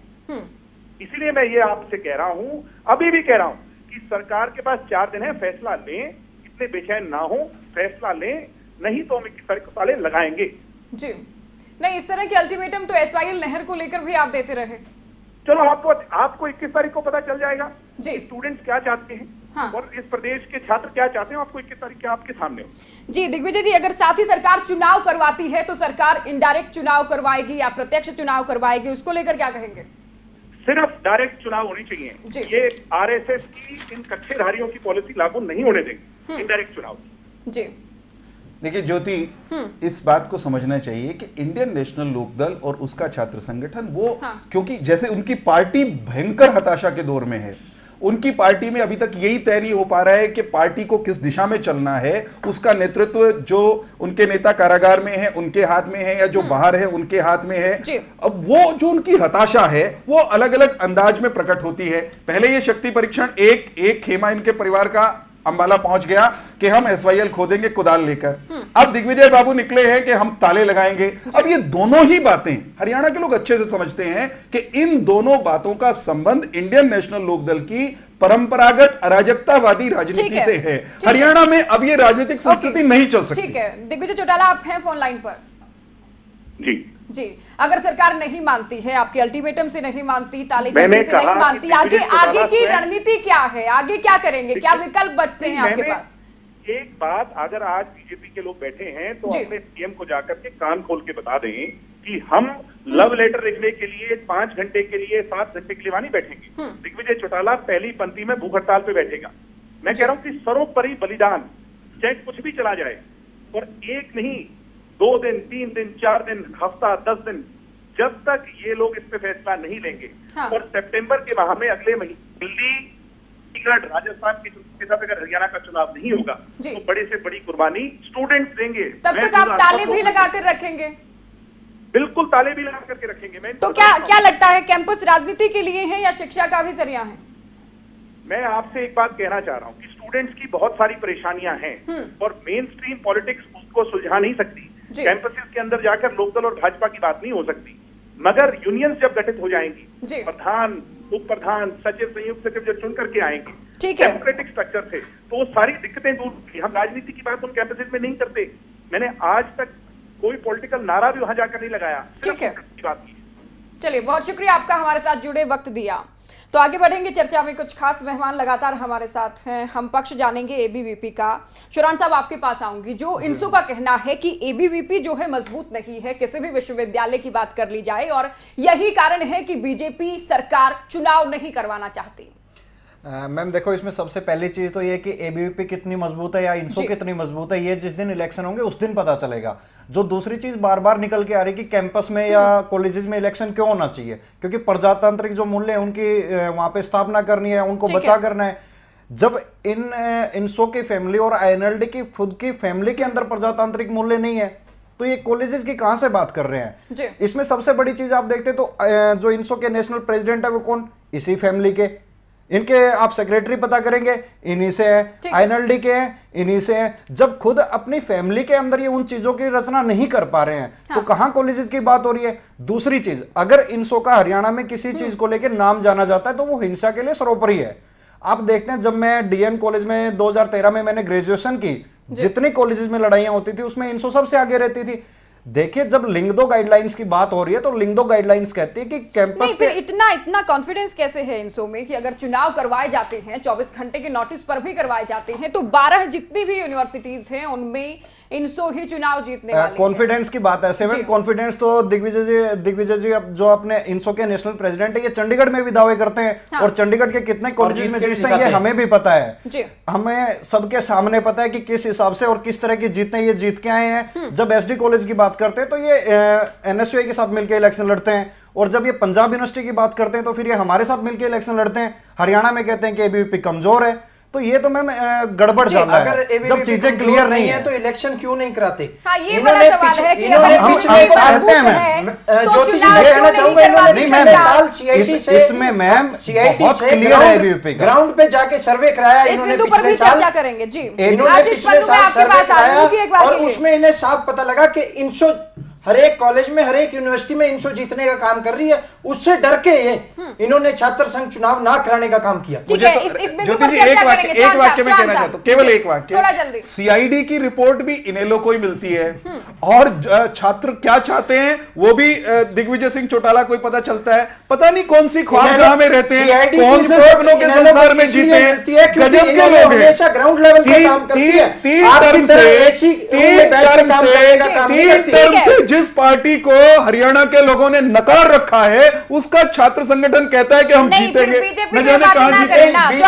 इसीलिए मैं ये आपसे कह रहा हूं, अभी भी कह रहा हूं कि सरकार के पास चार दिन है, फैसला लें, इतने बेचैन ना हो, फैसला लें, नहीं तो हम इक्कीस तारीख को ताले लगाएंगे।
जी नहीं, इस तरह के अल्टीमेटम तो एसवाईएल नहर को लेकर भी आप देते रहे।
चलो आपको आपको इक्कीस तारीख को पता चल जाएगा
जी
स्टूडेंट्स क्या चाहते हैं। हाँ। और इस प्रदेश के छात्र क्या चाहते हैं, आपको इक्कीस तारीख के आपके सामने हो।
जी दिग्विजय जी, अगर साथ ही सरकार चुनाव करवाती है तो सरकार इनडायरेक्ट चुनाव करवाएगी या प्रत्यक्ष चुनाव करवाएगी, उसको लेकर क्या कहेंगे?
सिर्फ डायरेक्ट चुनाव होनी चाहिए। ये आरएसएस की इन कच्छेधारियों की पॉलिसी लागू नहीं होने देंगे, इनडायरेक्ट चुनाव।
जी
देखिए ज्योति, इस बात को समझना चाहिए कि इंडियन नेशनल लोकदल और उसका छात्र संगठन वो हाँ। क्योंकि जैसे उनकी पार्टी भयंकर हताशा के दौर में है, उनकी पार्टी में अभी तक यही तय नहीं हो पा रहा है कि पार्टी को किस दिशा में चलना है। उसका नेतृत्व जो उनके नेता कारागार में है उनके हाथ में है या जो बाहर है उनके हाथ में है। अब वो जो उनकी हताशा है वो अलग अलग अंदाज में प्रकट होती है। पहले ये शक्ति परीक्षण एक एक खेमा इनके परिवार का अंबाला पहुंच गया कि हम एसवाईएल खोदेंगे कुदाल लेकर। अब दिग्विजय बाबू निकले हैं कि हम ताले लगाएंगे। अब ये दोनों ही बातें हरियाणा के लोग अच्छे से समझते हैं कि इन दोनों बातों का संबंध इंडियन नेशनल लोकदल की परंपरागत अराजकतावादी राजनीति से है। हरियाणा में अब ये राजनीतिक संस्कृति नहीं चल सकती।
ठीक है, दिग्विजय चौटाला आप हैं फोन लाइन पर।
जी
जी, अगर सरकार नहीं मानती है, आपके अल्टीमेटम से नहीं मानती, ताले जड़ने से नहीं मानती, आगे आगे की रणनीति क्या है? आगे क्या करेंगे? क्या विकल्प बचते हैं आपके पास?
एक बात, अगर आज बीजेपी के लोग बैठे हैं तो अपने सीएम को जाकर के कान खोल के बता दें कि हम लव लेटर लिखने के लिए पांच घंटे के लिए सात घंटे के लिए वहां नहीं बैठेंगे। दिग्विजय चौटाला पहली पंक्ति में भूख हड़ताल पे बैठेगा। मैं कह रहा हूं कि सर्वोपरि बलिदान, चाहे कुछ भी चला जाए, और एक नहीं, दो दिन, तीन दिन, चार दिन, हफ्ता, दस दिन, जब तक ये लोग इस पे फैसला नहीं लेंगे। हाँ। और सितंबर के माह में, अगले महीने दिल्ली, राजस्थान के साथ अगर हरियाणा का चुनाव नहीं होगा तो बड़े से बड़ी कुर्बानी स्टूडेंट्स देंगे।
तब तक आप ताले भी लगाकर रखेंगे?
बिल्कुल ताले भी लगा करके रखेंगे। मैं
तो क्या क्या लगता है, कैंपस राजनीति के लिए है या शिक्षा का भी जरिया है?
मैं आपसे एक बात कहना चाह रहा हूँ कि स्टूडेंट्स की बहुत सारी परेशानियां हैं और मेन स्ट्रीम पॉलिटिक्स उसको सुलझा नहीं सकती। कैंपसेस के अंदर जाकर लोकदल और भाजपा की बात नहीं हो सकती, मगर यूनियंस जब गठित हो जाएंगी, प्रधान, उप प्रधान, सचिव, संयुक्त सचिव जब चुन करके आएंगे डेमोक्रेटिक स्ट्रक्चर से, तो वो सारी दिक्कतें दूर। हम राजनीति की बात उन कैंपसेस में नहीं करते। मैंने आज तक कोई पॉलिटिकल नारा भी वहां जाकर नहीं लगाया।
ठीक है, चलिए बहुत शुक्रिया आपका हमारे साथ जुड़े, वक्त दिया। तो आगे बढ़ेंगे चर्चा में, कुछ खास मेहमान लगातार हमारे साथ हैं। हम पक्ष जानेंगे एबीवीपी का। शुरान साहब आपके पास आऊंगी। जो इंसो का कहना है कि एबीवीपी जो है मजबूत नहीं है, किसी भी विश्वविद्यालय की बात कर ली जाए, और यही कारण है कि बीजेपी सरकार चुनाव नहीं करवाना चाहती।
मैम देखो, इसमें सबसे पहली चीज तो ये कि एबीवीपी कितनी मजबूत है या इंसो कितनी मजबूत है, ये जिस दिन इलेक्शन होंगे उस दिन पता चलेगा। जो दूसरी चीज बार बार निकल के आ रही कि कैंपस में या कॉलेजेस में इलेक्शन क्यों होना चाहिए, क्योंकि प्रजातांत्रिक जो मूल्य है उनकी वहां पे स्थापना करनी है, उनको बचा करना है। जब इन इंसो की फैमिली और आईएनएलडी की खुद की फैमिली के अंदर प्रजातांत्रिक मूल्य नहीं है, तो ये कॉलेजेस की कहां से बात कर रहे हैं। इसमें सबसे बड़ी चीज आप देखते तो जो इंसो के नेशनल प्रेसिडेंट है वो कौन, इसी फैमिली के। इनके आप सेक्रेटरी पता करेंगे, इन्हीं से है, आईएनएलडी के हैं, इन्हीं से है। जब खुद अपनी फैमिली के अंदर ये उन चीजों की रचना नहीं कर पा रहे हैं, हाँ। तो कहां कॉलेजेस की बात हो रही है। दूसरी चीज, अगर इंसो का हरियाणा में किसी चीज को लेकर नाम जाना जाता है तो वो हिंसा के लिए सर्वोपरि है। आप देखते हैं, जब मैं डीएन कॉलेज में दो हज़ार तेरह में मैंने ग्रेजुएशन की, जितनी कॉलेजेस में लड़ाइयां होती थी उसमें इंसो सबसे आगे रहती थी। देखिए, जब लिंगदो गाइडलाइंस की बात हो रही है तो लिंगदो गाइडलाइंस कहती है कि कैंपस
के इतना इतना कॉन्फिडेंस कैसे है इंसो में कि अगर चुनाव करवाए जाते हैं, चौबीस घंटे के नोटिस पर भी करवाए जाते हैं, तो बारह जितनी भी यूनिवर्सिटीज हैं उनमें इंसो ही चुनाव जीतने वाली है।
कॉन्फिडेंस की बात है सेवन कॉन्फिडेंस तो दिग्विजय जी दिग्विजय जी जो अपने इंसो के नेशनल प्रेसिडेंट है, ये चंडीगढ़ में भी दावे करते हैं। हाँ। और चंडीगढ़ के कितने कॉलेजेस में जीतते हैं ये हमें भी पता है। हमें सबके सामने पता है कि किस हिसाब से और किस तरह की जीतें ये जीत के आए हैं। जब एसडी कॉलेज की बात करते हैं तो ये एनएसयूआई के साथ मिलकर इलेक्शन लड़ते हैं, और जब ये पंजाब यूनिवर्सिटी की बात करते हैं तो फिर ये हमारे साथ मिलकर इलेक्शन लड़ते हैं। हरियाणा में कहते हैं कि एबीवीपी कमजोर है, तो ये तो मैम गड़बड़ चल रहा है। जब चीजें क्लियर नहीं है
तो इलेक्शन क्यों नहीं कराते?
हाँ, ये बड़ा सवाल है कि
हम हम कहते हैं मैम,
ज्योति जी मैं कहना चाहूंगा, इन्होंने पिछले साल सीआईटी से
इसमें मैम बहुत क्लियर है एबीवीपी का,
ग्राउंड पे जाके सर्वे कराया इन्होंने पिछले साल।
चर्चा करेंगे जी,
इन्होंने पिछले साल सर्वे कराया और उसमें इन्हें साफ पता लगा कि इंसो हर एक कॉलेज में, हर एक यूनिवर्सिटी में इंसो जीतने का काम कर रही है। उससे डर के ये इन्होंने छात्र संघ चुनाव ना कराने का काम किया।
मुझे तो, इस, इस
ज्योति जी एक वाक्य एक वाक्य में कहना चाहता हूं, केवल एक वाक्य। सीआईडी की रिपोर्ट भी इनेलो को ही मिलती है और छात्र क्या चाहते हैं वो भी दिग्विजय सिंह चौटाला को ही पता चलता है। पता नहीं कौन सी ख्वाबगाह में रहते हैं, कौन से सपनों के संसार में जीते हैं। गजब के लोग हैं।
ग्राउंड लेवल पे काम करती है।
तीन टर्म से तीन टर्म से तीन टर्म से जिस पार्टी को हरियाणा के लोगों ने नकार रखा है उसका छात्र संगठन कहता है कि हम जीतेंगे, न जाने कहां जीतेंगे।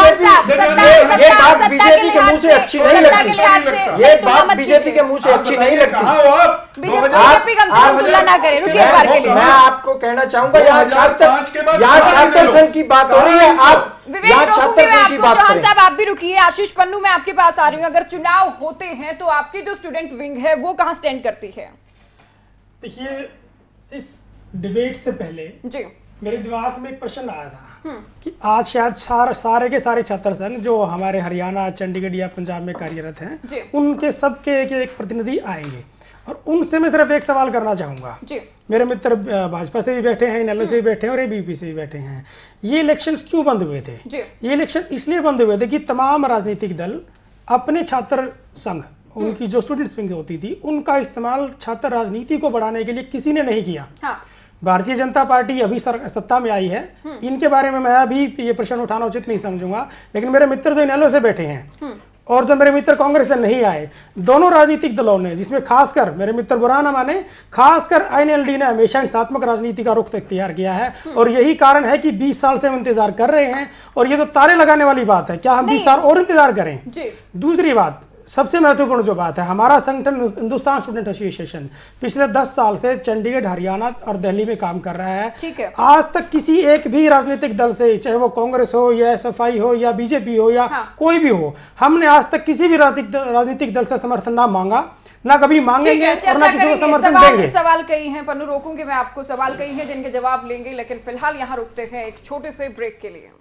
ये बात बीजेपी के मुंह से अच्छी नहीं लगती, ये बात बीजेपी के मुंह से अच्छी नहीं लगती।
बीजेपी कम से कम तुलना ना करें। रुकिए एक बार के लिए
मैं आपको कहना चाहूंगा, यहाँ छात्र यहाँ छात्र संघ की बात हो रही है, आप
विवेक रोकूंगी मैं आपको। चौहान साहब आप भी रुकिए। आशीष पन्नू मैं आपके पास आ रही हूँ। अगर चुनाव होते हैं तो आपकी जो स्टूडेंट विंग है वो कहाँ स्टैंड करती है?
देखिए, इस डिबेट से पहले
जी
मेरे दिमाग में एक प्रश्न आया था कि आज शायद सार, सारे के सारे छात्र संघ जो हमारे हरियाणा, चंडीगढ़ या पंजाब में कार्यरत हैं, उनके सबके एक एक प्रतिनिधि आएंगे और उनसे मैं सिर्फ एक सवाल करना चाहूंगा। जी मेरे मित्र भाजपा से भी बैठे हैं, इनेलो से भी बैठे हैं और एबीवीपी से भी बैठे हैं। ये इलेक्शंस क्यों बंद हुए थे? ये इलेक्शन इसलिए बंद हुए थे कि तमाम राजनीतिक दल अपने छात्र संघ, उनकी जो स्टूडेंट्स विंग होती थी, उनका इस्तेमाल छात्र राजनीति को बढ़ाने के लिए किसी ने नहीं किया। हाँ। भारतीय जनता पार्टी अभी सत्ता में आई है, इनके बारे में मैं अभी ये प्रश्न उठाना उचित नहीं समझूंगा, लेकिन मेरे मित्र जो इनेलो से बैठे हैं और जब मेरे मित्र कांग्रेस से नहीं आए, दोनों राजनीतिक दलों ने, जिसमें खासकर मेरे मित्र बुरा ना माने, खासकर आईएनएलडी ने हमेशा हिंसात्मक राजनीति का रुख इख्तियार किया है। और यही कारण है कि बीस साल से हम इंतजार कर रहे हैं। और ये तो तारे लगाने वाली बात है, क्या हम बीस साल और इंतजार करें? दूसरी बात, सबसे महत्वपूर्ण जो बात है, हमारा संगठन हिंदुस्तान स्टूडेंट एसोसिएशन पिछले दस साल से चंडीगढ़, हरियाणा और दिल्ली में काम कर रहा है।
ठीक है।
आज तक किसी एक भी राजनीतिक दल से, चाहे वो कांग्रेस हो या एसएफआई हो या बीजेपी हो या हाँ। कोई भी हो, हमने आज तक किसी भी राजनीतिक दल से समर्थन ना मांगा, ना कभी मांगेंगे और ना किसी को समर्थन देंगे।
सवाल कई हैं पन्नू, रोकूंगी मैं आपको, सवाल कई हैं जिनके जवाब लेंगे, लेकिन फिलहाल यहाँ रुकते हैं एक छोटे से ब्रेक के लिए।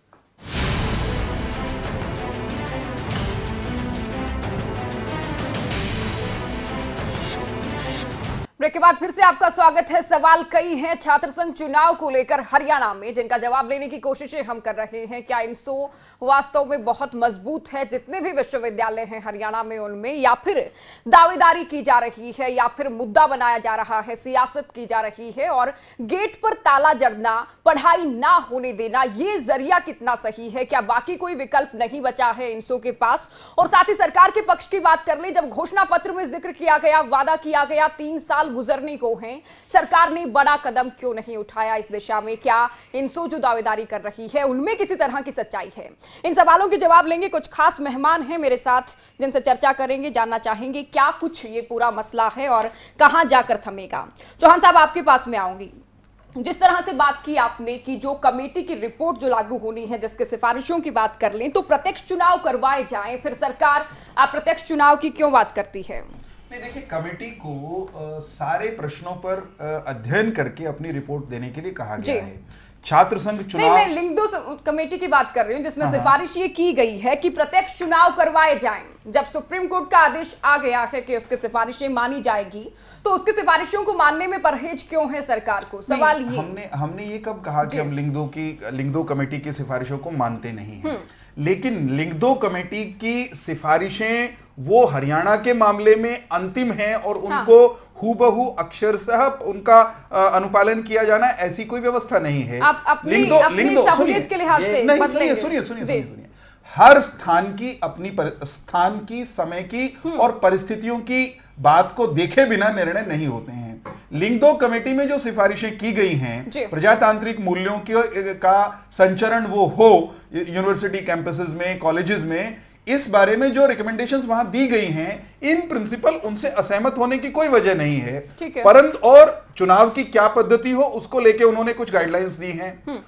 ब्रेक के बाद फिर से आपका स्वागत है। सवाल कई हैं छात्र संघ चुनाव को लेकर हरियाणा में, जिनका जवाब लेने की कोशिशें हम कर रहे हैं। क्या इनसो वास्तव में बहुत मजबूत है, जितने भी विश्वविद्यालय हैं हरियाणा में उनमें, या फिर दावेदारी की जा रही है, या फिर मुद्दा बनाया जा रहा है, सियासत की जा रही है, और गेट पर ताला जड़ना, पढ़ाई ना होने देना, ये जरिया कितना सही है? क्या बाकी कोई विकल्प नहीं बचा है इनसो के पास? और साथ ही सरकार के पक्ष की बात कर ले, जब घोषणा पत्र में जिक्र किया गया, वादा किया गया, तीन साल गुजरने को हैं, सरकार ने बड़ा कदम क्यों नहीं उठाया इस दिशा में? क्या इनसो जो दावेदारी कर रही है उनमें किसी तरह की सच्चाई है? इन सवालों के जवाब लेंगे कुछ खास मेहमान हैं मेरे साथ, जिनसे चर्चा करेंगे, जानना चाहेंगे क्या कुछ ये पूरा मसला है और कहां जाकर थमेगा। चौहान साहब, आपके पास में आऊंगी। जिस तरह से बात की आपने कि जो कमेटी की रिपोर्ट जो लागू होनी है, जिसके सिफारिशों की बात कर लें, तो प्रत्यक्ष चुनाव करवाए जाएं, फिर सरकार अप्रत्यक्ष चुनाव की क्यों बात करती है?
देखिए, कमेटी को आ, सारे प्रश्नों पर आ, अध्ययन करके अपनी रिपोर्ट देने के लिए कहा गया है। छात्र संघ चुनाव,
नहीं, मैं लिंगदो कमेटी की बात कर रही हूं, जिसमें सिफारिश ये की गई है कि प्रत्यक्ष चुनाव करवाए जाएं। जब सुप्रीम कोर्ट का आदेश आ गया है कि उसकी सिफारिशें मानी जाएगी, तो उसकी सिफारिशों को मानने में परहेज क्यों है सरकार को? सवाल ये
हमने हमने ये कब कहा कि हम लिंगदो की लिंगदो कमेटी की सिफारिशों को मानते नहीं हैं, लेकिन लिंगदो कमेटी की सिफारिशें वो हरियाणा के मामले में अंतिम हैं और उनको हूबहू अक्षरशः उनका अनुपालन किया जाना, ऐसी कोई व्यवस्था नहीं है।
आप अपनी, लिंगदो, अपनी लिंगदो, सहूलियत के लिहाज से
नहीं, सुनिए सुनिए सुनिए सुनिए हर स्थान की अपनी पर, स्थान की, समय की और परिस्थितियों की बात को देखे बिना निर्णय नहीं होते हैं। लिंगदो कमेटी में जो सिफारिशें की गई हैं, प्रजातांत्रिक मूल्यों के का संचरण वो हो यूनिवर्सिटी कैंपसेस में, कॉलेजेस में, इस बारे में जो रिकमेंडेशंस वहां दी गई हैं, इन प्रिंसिपल उनसे असहमत होने की कोई वजह नहीं है, है। परंतु और चुनाव की क्या पद्धति हो उसको लेके उन्होंने कुछ गाइडलाइंस दी हैं।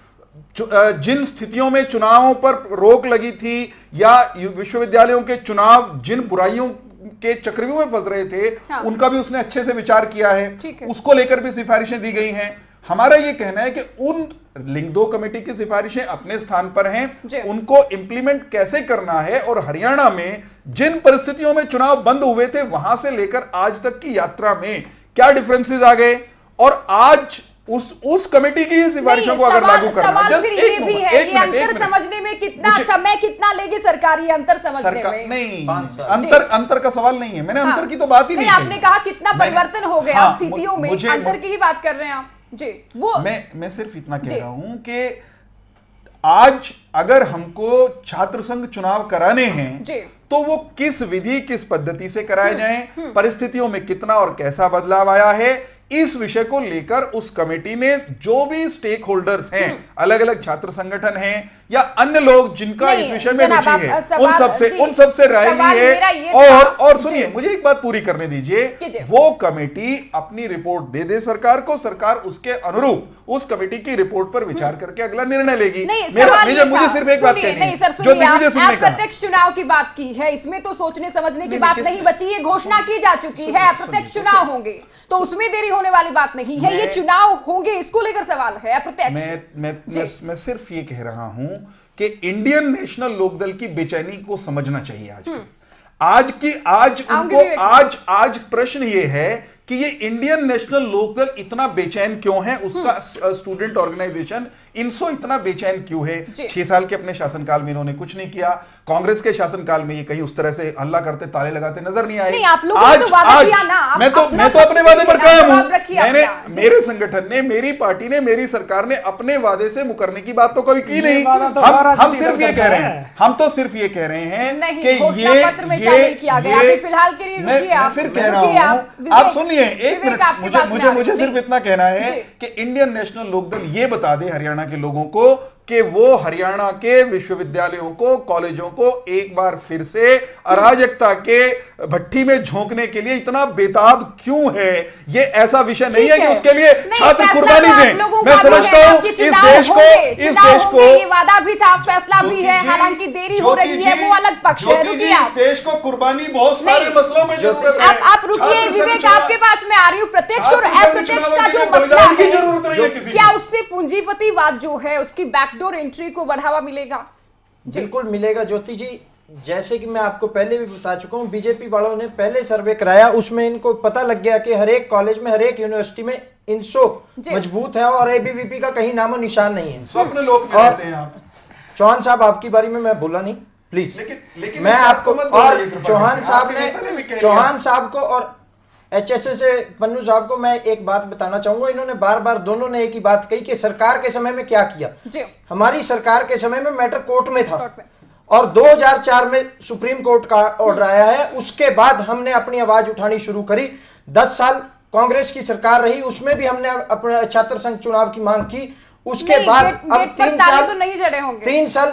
जिन स्थितियों में चुनावों पर रोक लगी थी या विश्वविद्यालयों के चुनाव जिन बुराइयों के चक्रव्यूह में फंस रहे थे, हाँ। उनका भी उसने अच्छे से विचार किया है, है। उसको लेकर भी सिफारिशें दी गई हैं। हमारा ये कहना है कि उन लिंगदो कमेटी की सिफारिशें अपने स्थान पर हैं, उनको इंप्लीमेंट कैसे करना है, और हरियाणा में जिन परिस्थितियों में चुनाव बंद हुए थे वहां से लेकर आज तक की यात्रा में क्या डिफरेंसेस आ गए, और आज उस उस कमेटी की सिफारिशों को अगर लागू करना,
जस्ट एक भी है, ये अंतर समझने में कितना समय कितना लेगी सरकार, ये अंतर समझने में?
नहीं, अंतर अंतर का सवाल नहीं है, मैंने हाँ, अंतर की तो बात ही नहीं,
आपने कहा कितना परिवर्तन हो गया स्थितियों में, अंतर की ही बात कर रहे हैं आप जी। वो
मैं मैं सिर्फ इतना कह रहा हूं कि आज अगर हमको छात्र संघ चुनाव कराने हैं तो वो किस विधि, किस पद्धति से कराए जाएं, परिस्थितियों में कितना और कैसा बदलाव आया है, इस विषय को लेकर उस कमेटी ने जो भी स्टेक होल्डर्स हैं, अलग अलग छात्र संगठन हैं या अन्य लोग जिनका इस विषय में रुचि है, उन सबसे उन सबसे राय ली है। और और सुनिए, मुझे एक बात पूरी करने दीजिए, वो कमेटी अपनी रिपोर्ट दे दे सरकार को, सरकार उसके अनुरूप उस कमेटी की रिपोर्ट पर विचार करके अगला निर्णय लेगी। मेरा मुझे सिर्फ एक बात कहनी है, जो दिग्विजय सिंह ने कहा,
प्रत्यक्ष चुनाव की बात की है, इसमें तो सोचने समझने की बात नहीं बची, ये घोषणा की जा चुकी है, अप्रत्यक्ष चुनाव होंगे, तो उसमें देरी होने वाली बात नहीं है, ये चुनाव होंगे, इसको लेकर सवाल है अप्रत्यक्ष।
मैं मैं मैं सिर्फ ये कह रहा हूं कि इंडियन नेशनल लोकदल की बेचैनी को समझना चाहिए। आज आज की आज उनको आज आज प्रश्न ये है कि ये इंडियन नेशनल लोकदल इतना बेचैन क्यों है, उसका स्टूडेंट ऑर्गेनाइजेशन इनसो इतना बेचैन क्यों है। छह साल के अपने शासनकाल में इन्होंने कुछ नहीं किया। कांग्रेस के शासनकाल में ये कहीं उस तरह से हल्ला करते ताले लगाते नजर नहीं आए।
नहीं, आप लोगों ने
आज
तो वादा
आज
किया ना, आप
मैं तो
अपना
मैं तो
पक्ष
अपने वादे पर
रखिए ना,
कायम हूं।
जवाब रखिए
मैंने
अपना। जी।
मेरे संगठन ने, मेरी पार्टी ने, मेरी सरकार ने अपने वादे से मुकरने की बात तो कभी की
ये
नहीं।
वादा तो
हम
हमारा
हम
राजनीति
सिर्फ ये
करता
कह रहे
है।
हैं हम तो सिर्फ ये कह रहे हैं
नहीं,
कि
घोषणा
ये
पत्र में
ये
शामिल किया गया।
ये
अभी फिलहाल के लिए
मैं
रुकिए
मैं
आप,
फिर कह रहा
रुकिए
हूं।
आप,
आप
विवेक-
सुनिए एक
विवेक
मिनट,
आपके
मुझे
पास में
मुझे
आ
मुझे
रहे हैं।
सिर्फ इतना कहना है
जी।
कि इंडियन नेशनल लोकदल ये बता दे हरियाणा के लोगों को कि वो हरियाणा के विश्वविद्यालयों को, कॉलेजों को एक बार फिर से अराजकता के भट्टी में झोंकने के लिए इतना बेताब क्यों है। ये ऐसा विषय नहीं है कि उसके लिए छात्र कुर्बानी दें। मैं समझता हूं इस देश को इस देश को
ये वादा भी था, फैसला भी है, हालांकि देरी हो रही है, वो अलग पक्ष है। रुकिए
इस
आप,
देश को कुर्बानी बहुत सारे मसलों में जरूरत है।
आप आप रुकिए विवेक, आपके पास में आ रही हूँ। प्रत्यक्ष और अप्रत्यक्ष का जो मसला
की जरूरत नहीं है
है,
किसी
क्या
को।
उससे पूंजीपतिवाद जो है उसकी बैकडोर एंट्री को बढ़ावा मिलेगा?
बिल्कुल मिलेगा ज्योति जी। जैसे कि मैं आपको पहले भी बता चुका हूं, बीजेपी वालों ने पहले सर्वे कराया, उसमें इनको पता लग गया कि हर एक कॉलेज में, हर एक यूनिवर्सिटी में इंसो मजबूत है और एबीवीपी का कहीं नामो निशान नहीं है।
स्वप्न लोक में रहते हैं आप।
चौहान साहब, आपकी बारी में मैं बोला नहीं, प्लीज।
लेकिन लेकिन
मैं आपको, और चौहान साहब
ने
ने चौहान साहब को और एचएसए से पन्नू साहब को मैं एक बात बताना चाहूंगा। इन्होंने बार बार दोनों ने एक ही बात कही कि सरकार के समय में क्या किया।
जी।
हमारी सरकार के समय में मैटर कोर्ट में था,
कोर्ट में।
और दो हज़ार चार में सुप्रीम कोर्ट का ऑर्डर आया है। उसके बाद हमने अपनी आवाज उठानी शुरू करी। दस साल कांग्रेस की सरकार रही, उसमें भी हमने अपने छात्र संघ चुनाव की मांग की। उसके बाद
गेट,
अब
गेट पर
तीन
ताले
साल
तो नहीं जड़े होंगे।
तीन साल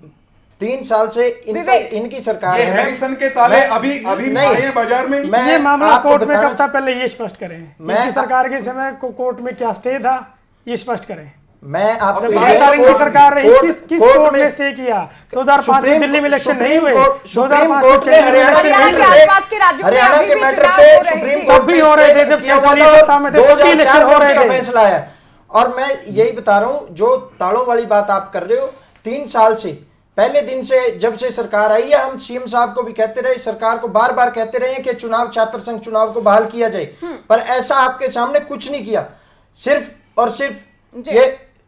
तीन साल से इनका, इनकी सरकार
ये
है।
हैरिसन के ताले अभी अभी
नहीं,
आए हैं बाजार में।
मैं
ये मामला
आपको
कोर्ट में
बताना-
कब था, पहले ये स्पष्ट करें।
मैं-
इनकी सरकार के समय को कोर्ट में क्या स्टे था, ये स्पष्ट करें।
मैं आपको
जब
ये-
छह साल इनकी
कोर्ट-
सरकार रही,
कोर्ट-
किस किस
कोर्ट
कोर्ट ने
में-
स्टे किया? दो हज़ार पाँच में
सुप्रीम-
दिल्ली में इलेक्शन नहीं
सुप्रीम
हुए।
कोर्ट-
दो हज़ार
सुप्रीम
पाँच
कोर्ट
में
ने
चंडीगढ़
हरियाणा
में
के
हरियाणा के
मैटर पे-
आसपास के राज्यों में
हरियाणा
अभी
के
भी
मैटर
चुनाव
पे
हो रहे
सुप्रीम
थे।
कोर्ट
तब भी
में
हो रहे थे,
स्टे
जब
किया
छह साल
हुआ था,
सत्ता में थे,
दो
तब भी
हज़ार
इलेक्शन
चार
हो
में
रहे
उसका
थे।
फैसला आया। और मैं यही बता रहा हूं, जो तालों वाली बात आप कर रहे हो, तीन साल से, पहले दिन से जब से सरकार आई है, हम सीएम साहब को भी कहते रहे, सरकार को बार बार कहते रहे कि चुनाव, छात्र संघ चुनाव को बहाल किया जाए, पर ऐसा आपके सामने कुछ नहीं किया। सिर्फ और सिर्फ ये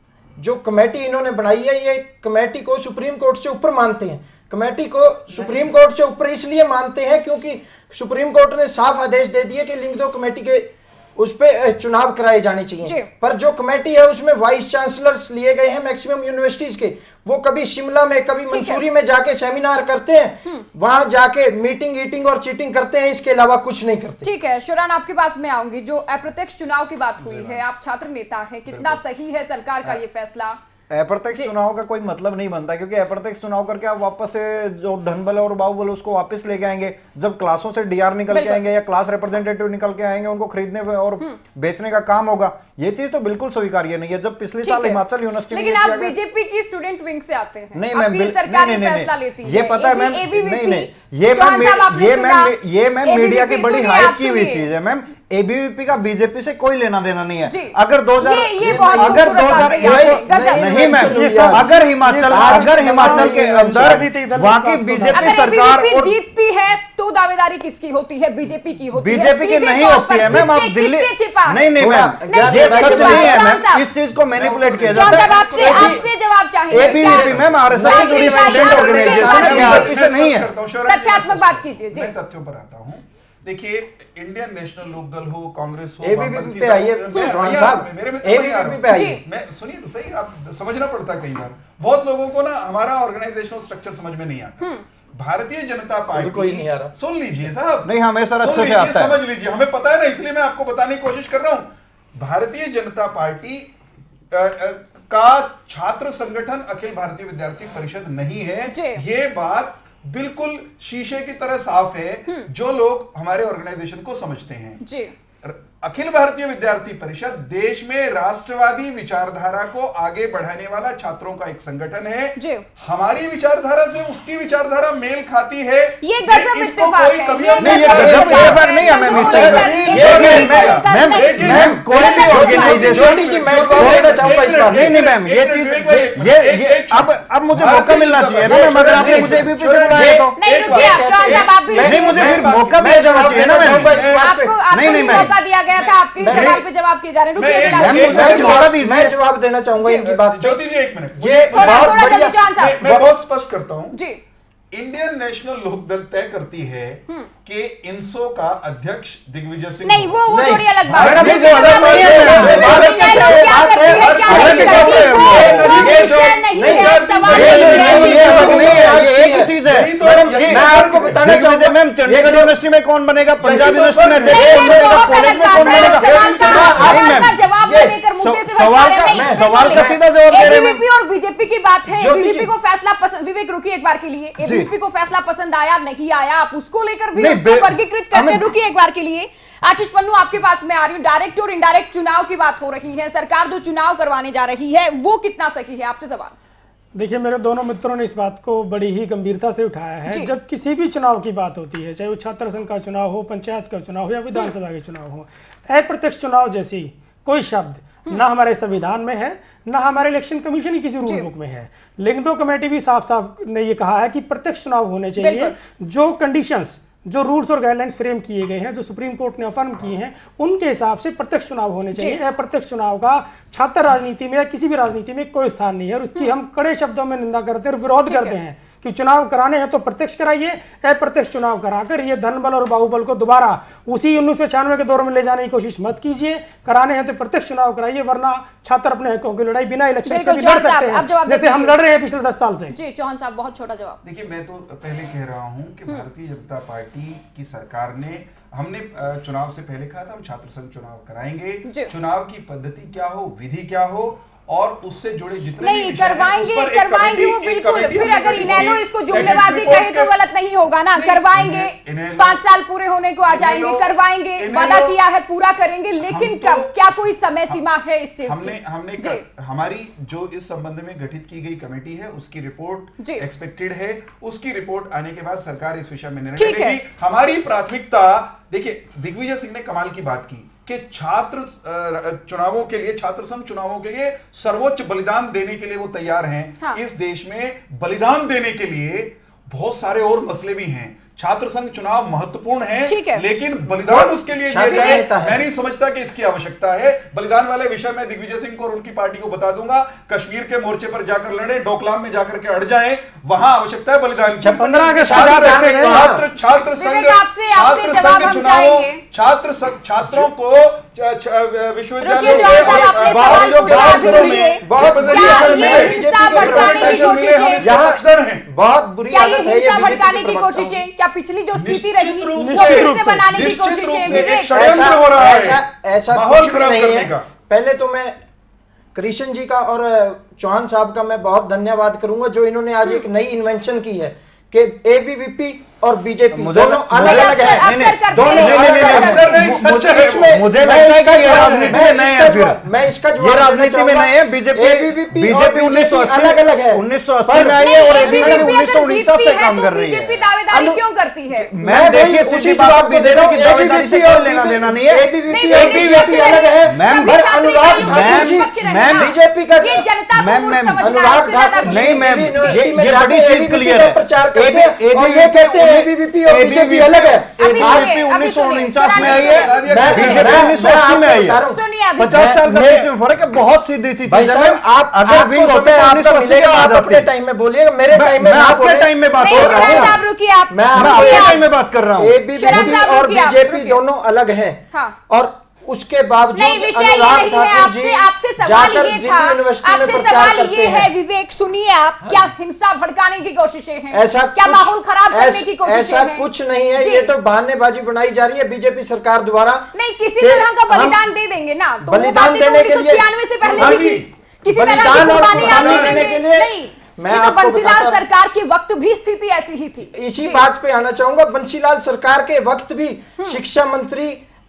जो कमेटी इन्होंने बनाई है, ये कमेटी को सुप्रीम कोर्ट से ऊपर मानते हैं। कमेटी को सुप्रीम कोर्ट से ऊपर इसलिए मानते हैं क्योंकि सुप्रीम कोर्ट ने साफ आदेश दे दिए कि लिंग दो कमेटी के उस पे चुनाव कराए जाने चाहिए। पर जो कमेटी है उसमें वाइस चांसलर्स लिए गए हैं मैक्सिमम यूनिवर्सिटीज के। वो कभी शिमला में, कभी मंसूरी में जाके सेमिनार करते हैं, वहां जाके मीटिंग ईटिंग और चीटिंग करते हैं, इसके अलावा कुछ नहीं करते।
ठीक है शुरान, आपके पास में आऊंगी। जो अप्रत्यक्ष चुनाव की बात हुई है, आप छात्र नेता हैं, कितना सही है सरकार का ये फैसला?
अप्रत्यक्ष चुनाव का कोई मतलब नहीं बनता, क्योंकि अप्रत्यक्ष चुनाव करके आप वापस से जो धनबल और बाहुबल उसको वापस लेके आएंगे। जब क्लासों से डीआर निकल के आएंगे या क्लास रिप्रेजेंटेटिव निकल के आएंगे, उनको खरीदने और बेचने का काम होगा। ये चीज तो बिल्कुल स्वीकार्य नहीं है। जब पिछले साल हिमाचल यूनिवर्सिटी में,
लेकिन आप बीजेपी की स्टूडेंट विंग से आते हैं,
नहीं मैम,
सरकार ने फैसला लेती है,
ये पता है मैम, नहीं नहीं, ये
चौहान
मैम,
साहब आपने
ये
सुना,
मैम, ये मैम मीडिया की
एबीवीपी
बड़ी
सुनिए,
हाइप
आप
की हुई
सुनिए।
चीज है मैम। एबीवीपी का बीजेपी से कोई लेना देना नहीं
जी।
है। अगर दो हजार
ये- ये बहुत
अगर
खूबसूरत
दो हजार
बात है, ये गजब।
नहीं मैम,
ये सब-
अगर हिमाचल
ये
अगर हिमाचल के अंदर
राजनीतिक दल
वहां
इस
की
बात को
बीजेपी
अगर
सरकार
एबीवीपी
और
जीतती है तो दावेदारी किसकी होती है? बीजेपी की होती है।
बीजेपी की
सीधे
नहीं
तौर
होती
पर
है मैम। आप
किसके-
दिल्ली
किसके छिपा है?
नहीं नहीं मैम,
नहीं,
ये
किसके
सच
छिपा
नहीं है
है?
मैम।
साहब।
इस चीज को मैनिपुलेट किया
जॉन
जाता
साहब, आपसे
है।
आपसे जवाब चाहिए।
एबीवीपी मैम आरएसएस से जुड़ी स्टूडेंट ऑर्गेनाइजेशन है, बीजेपी से नहीं है।
तथ्यात्मक बात कीजिए जी।
मैं तथ्यों पर आता हूं। देखिए, इंडियन नेशनल लोकदल हो, कांग्रेस हो,
एबीवीपी
वामपंथी
पे
दल हो,
आइए,
मैं-
चौहान
मैं-
साहब,
मेरे में तो वही आ रहा हूं।
एबीवीपी पे आइए।
मैं सुनिए तो सही, आप समझना पड़ता कई बार। बहुत लोगों को ना हमारा ऑर्गेनाइजेशनल स्ट्रक्चर समझ में नहीं आता। भारतीय जनता पार्टी,
कोई नहीं आ रहा।
सुन लीजिए साहब,
नहीं हमें सर अच्छे
सुन
से
लीजिए,
आता है।
समझ लीजिए, हमें पता है ना, इसलिए मैं आपको बताने की कोशिश कर रहा हूं। भारतीय जनता पार्टी अ, अ, का छात्र संगठन अखिल भारतीय विद्यार्थी परिषद नहीं है। ये बात बिल्कुल शीशे की तरह साफ है, जो लोग हमारे ऑर्गेनाइजेशन को समझते हैं।
जी।
अखिल भारतीय विद्यार्थी परिषद देश में राष्ट्रवादी विचारधारा को आगे बढ़ाने वाला छात्रों का एक संगठन है।
जी।
हमारी विचारधारा से उसकी विचारधारा मेल खाती है।
ये गजब इत्तेफाक है।
कभी
ये
नहीं, ये गजब इत्तेफाक नहीं है मैम। इस तरह मैम मैम कोई भी ऑर्गेनाइजेशन नहीं नहीं मैम, ये चीज ये ये अब अब मुझे मौका मिलना चाहिए ना मैम। अगर आपने मुझे एबीवीपी से बुलाया तो
नहीं रुकिए आप, चौहान साहब आप भी
नहीं, मुझे फिर मौका दिया जाना चाहिए ना मैम।
आपको आपको भी मौका दिया गया था, आपके सवाल पे जवाब किए जा रहे हैं। रुकिए
मैं जवाब देना चाहूंगा इनकी बात।
ज्योति जी एक मिनट,
ये
थोड़ा थोड़ा जल्दी चौहान साहब।
मैं बहुत स्पष्ट करता हूं
जी।
इंडियन नेशनल लोकदल तय करती है कि इंसो का अध्यक्ष दिग्विजय सिंह
नहीं, वो वो थोड़ी अलग बात
है।
है।
नहीं, वो अलग नहीं है।
अलग कैसे है? क्या करती है, क्या नहीं करती है? वो वो विषय नहीं है, सवाल
ये
नहीं
ये अलग नहीं है,
है।
ये एक ही चीज है मैडम। मैं आपको बताना चाहूंगा मैम, चंडीगढ़ यूनिवर्सिटी में कौन बनेगा, पंजाब यूनिवर्सिटी में
नहीं, ये
बनेगा,
बहुत
कॉलेज
अलग
में कौन
बात है।
बनेगा।
सवाल का सवाल का जवाब न देकर मुद्दे से
सवाल
भटका रहे
का
हैं।
सवाल का सीधा जवाब दे रहे हैं।
एबीवीपी और बीजेपी की बात है। एबीवीपी को फैसला पसंद, विवेक रुकिए एक बार के लिए, एबीवीपी को फैसला पसंद आया नहीं आया, आप उसको लेकर भी उसको वर्गीकृत करते। रुकिए एक बार के लिए। आशीष पन्नू आपके पास मैं आ रही हूं। डायरेक्ट और इनडायरेक्ट चुनाव की बात हो रही है, सरकार जो चुनाव करवाने जा रही है वो कितना सही है, आपसे सवाल।
देखिए, मेरे दोनों मित्रों ने इस बात को बड़ी ही गंभीरता से उठाया है। जब किसी भी चुनाव की बात होती है, चाहे वो छात्र संघ का चुनाव हो, पंचायत का चुनाव हो या विधानसभा के चुनाव हो, अप्रत्यक्ष चुनाव जैसी कोई शब्द ना हमारे संविधान में है, ना हमारे इलेक्शन कमीशन की किसी रूल बुक में है। लिंगदो कमेटी भी साफ साफ ने ये कहा है कि प्रत्यक्ष चुनाव होने चाहिए। जो कंडीशंस, जो रूल्स और गाइडलाइंस फ्रेम किए गए हैं, जो सुप्रीम कोर्ट ने अफर्म किए हैं, उनके हिसाब से प्रत्यक्ष चुनाव होने चाहिए। अप्रत्यक्ष चुनाव का छात्र राजनीति में या किसी भी राजनीति में कोई स्थान नहीं है और उसकी हम कड़े शब्दों में निंदा करते हैं और विरोध करते हैं कि चुनाव कराने हैं तो प्रत्यक्ष कराइए, अप्रत्यक्ष चुनाव कराकर ये धन बल और बाहुबल को दोबारा उसी उन्नीस सौ छियानवे के दौर में ले जाने की कोशिश मत कीजिए। कराने हैं तो प्रत्यक्ष चुनाव कराइए, वरना छात्र अपने हकों की लड़ाई बिना इलेक्शन के भी लड़ सकते हैं, जैसे हम लड़ रहे हैं पिछले दस साल से।
जी चौहान साहब, बहुत छोटा जवाब।
देखिए, मैं तो पहले कह रहा हूं कि भारतीय जनता पार्टी की सरकार ने, हमने चुनाव से पहले कहा था हम छात्र संघ चुनाव कराएंगे। चुनाव की पद्धति क्या हो, विधि क्या हो और उससे जुड़े जितने
नहीं करवाएंगे करवाएंगे वो बिल्कुल। फिर अगर इनेलो इसको जुमलेबाजी कहे तो गलत नहीं होगा ना। करवाएंगे, पांच साल पूरे होने को आ जाएंगे, करवाएंगे, वादा किया है पूरा करेंगे, लेकिन कब, क्या कोई समय सीमा है इस चीज
हमने हमने हमारी जो इस संबंध में गठित की गई कमेटी है उसकी रिपोर्ट एक्सपेक्टेड है। उसकी रिपोर्ट आने के बाद सरकार इस विषय में निर्णय लेगी। हमारी प्राथमिकता, देखिए दिग्विजय सिंह ने कमाल की बात की कि छात्र चुनावों के लिए, छात्र संघ चुनावों के लिए सर्वोच्च बलिदान देने के लिए वो तैयार हैं। हाँ। इस देश में बलिदान देने के लिए बहुत सारे और मसले भी हैं। छात्र संघ चुनाव महत्वपूर्ण है, है। लेकिन बलिदान उसके लिए दिया जाए, मैं नहीं समझता कि इसकी आवश्यकता है। बलिदान वाले विषय में दिग्विजय सिंह को और उनकी पार्टी को बता दूंगा, कश्मीर के मोर्चे पर जाकर लड़े, डोकलाम में जाकर के अड़ जाए, वहां आवश्यकता है बलिदान की।
पंद्रह
छात्र छात्र संघ छात्र संघ चुनाव, छात्र छात्रों को विश्वविद्यालयों
बहुत बुरी
हिंसा भड़काने की कोशिशें, क्या पिछली जो स्थिति रही वो फिर से बनाने की कोशिशें,
षड्यंत्र हो रहा है,
ऐसा
माहौल खराब करने का।
पहले तो मैं कृष्ण जी का और चौहान साहब का मैं बहुत धन्यवाद करूंगा जो इन्होंने आज एक नई इन्वेंशन की है कि एबीवीपी और बीजेपी दोनों अलग अलग है।
दोनों मुझे लगता है कि ये राजनीति में नए हैं। फिर
मैं इसका
ये राजनीति में नए हैं। बीजेपी बीजेपी उन्नीस सौ अस्सी
अलग अलग है,
उन्नीस सौ अस्सी में आई है और एबीवीपी उन्नीस सौ उनचास से काम कर रही है।
बीजेपी दावेदारी क्यों करती है?
मैं देखिए सीधी बात, बीजेपी की दावेदारी से कोई लेना देना नहीं है।
एबीवीपी अलग है मैम, पर अनुराग ठाकुर जी
मैम
बीजेपी का
जनता
मैम मैम
अनुराग ठाकुर
नहीं मैम, ये बड़ी चीज क्लियर है।
प्रचार करते हैं और ये कहते हैं एबीवीपी और बीजेपी अलग है।
एबीवीपी उन्नीस सौ उनचास में आई है, बीजेपी उन्नीस सौ अस्सी में आई है। पचास साल का बीच में फर्क है, बहुत सीधी सी चीज है।
आप अगर विंग होते हैं उन्नीस सौ अस्सी का, आप अपने टाइम में बोलिएगा, मेरे टाइम में
आपके टाइम में बात कर रहा हूं,
रुकिए आप,
मैं आपके टाइम में बात कर रहा हूं।
एबीवीपी और बीजेपी दोनों अलग हैं और उसके बावजूद
नहीं, विषय ये नहीं है। आपसे आपसे सवाल ये था, आपसे सवाल ये है विवेक, सुनिए आप, क्या हिंसा भड़काने की कोशिशें हैं?
ऐसा
क्या माहौल खराब करने की कोशिशें
ऐसा हैं? कुछ नहीं है, ये तो बहानेबाजी बनाई जा रही है बीजेपी सरकार द्वारा।
नहीं, किसी तरह का बलिदान दे देंगे ना, तो
बलिदान देने के लिए
छियानवे से पहले भी थी, किसी तरह की कुर्बानी आप देने के लिए नहीं। मैं तो बंसीलाल सरकार के वक्त भी स्थिति ऐसी ही थी।
इसी बात पे आना चाहूंगा, बंसीलाल सरकार के वक्त भी शिक्षा मंत्री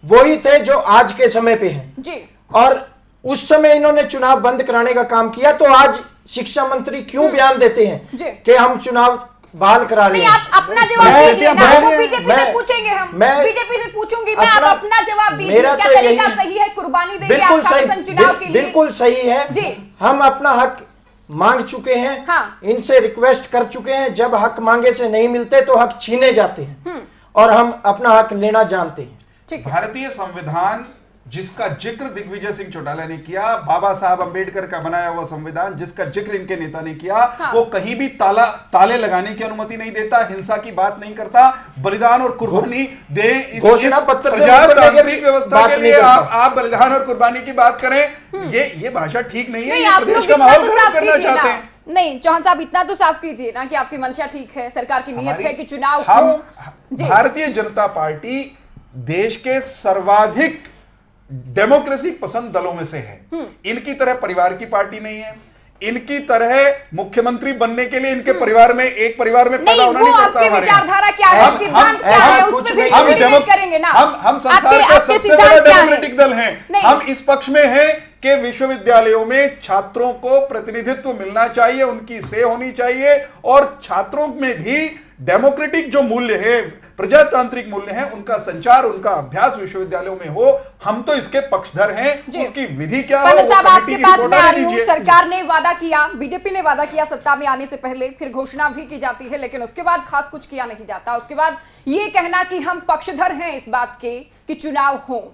वही थे जो आज के समय पे हैं
जी।
और उस समय इन्होंने चुनाव बंद कराने का काम किया, तो आज शिक्षा मंत्री क्यों बयान देते हैं कि हम चुनाव बहाल करा रहे हैं?
आप अपना जवाब दीजिए ना, वो बीजेपी से पूछेंगे, हम बीजेपी से पूछूंगी मैं, आप अपना जवाब दीजिए। क्या तरीका सही है कुर्बानी देंगे आप छात्र चुनाव के लिए?
बिल्कुल सही है जी। हम अपना हक मांग चुके हैं, हाँ। इनसे रिक्वेस्ट कर चुके हैं, जब हक मांगे से नहीं मिलते तो हक छीने जाते हैं और हम अपना हक लेना जानते हैं।
भारतीय संविधान जिसका जिक्र दिग्विजय सिंह चौटाला ने किया, बाबा साहब अंबेडकर का बनाया हुआ संविधान जिसका जिक्र इनके नेता ने किया, हाँ। वो कहीं भी ताला ताले लगाने की अनुमति नहीं देता, हिंसा की बात नहीं करता, बलिदान और कुर्बानी दे इस प्रजातांत्रिक व्यवस्था के लिए आप, आप बलिदान और कुर्बानी की बात करें, ये ये भाषा ठीक नहीं है। ये प्रदेश का माहौल खराब करना चाहते हैं।
नहीं चौहान साहब, इतना तो साफ कीजिए ना कि आपकी मंशा ठीक है, सरकार की नीयत है कि चुनाव हो।
भारतीय जनता पार्टी देश के सर्वाधिक डेमोक्रेसी पसंद दलों में से है। इनकी तरह परिवार की पार्टी नहीं है, इनकी तरह मुख्यमंत्री बनने के लिए इनके परिवार में एक परिवार में पैदा होना नहीं पड़ता। हमारे
विचारधारा क्या है, सिद्धांत क्या है, उस पे भी डिबेट करेंगे ना।
हम हम संसार का सबसे बड़ा डेमोक्रेटिक दल हैं। हम इस पक्ष में हैं कि विश्वविद्यालयों में छात्रों को प्रतिनिधित्व मिलना चाहिए, उनकी से होनी चाहिए और छात्रों में भी डेमोक्रेटिक जो मूल्य है, प्रजातांत्रिक मूल्य हैं, उनका संचार, उनका अभ्यास विश्वविद्यालयों में हो। हम तो इसके पक्षधर हैं। उसकी विधि क्या है?
साहब आपके पास में आ रही हूं। सरकार ने वादा किया, बीजेपी ने वादा किया सत्ता में आने से पहले, फिर घोषणा भी की जाती है, लेकिन उसके बाद खास कुछ किया नहीं जाता। उसके बाद ये कहना कि हम पक्षधर हैं इस बात के कि चुनाव हो।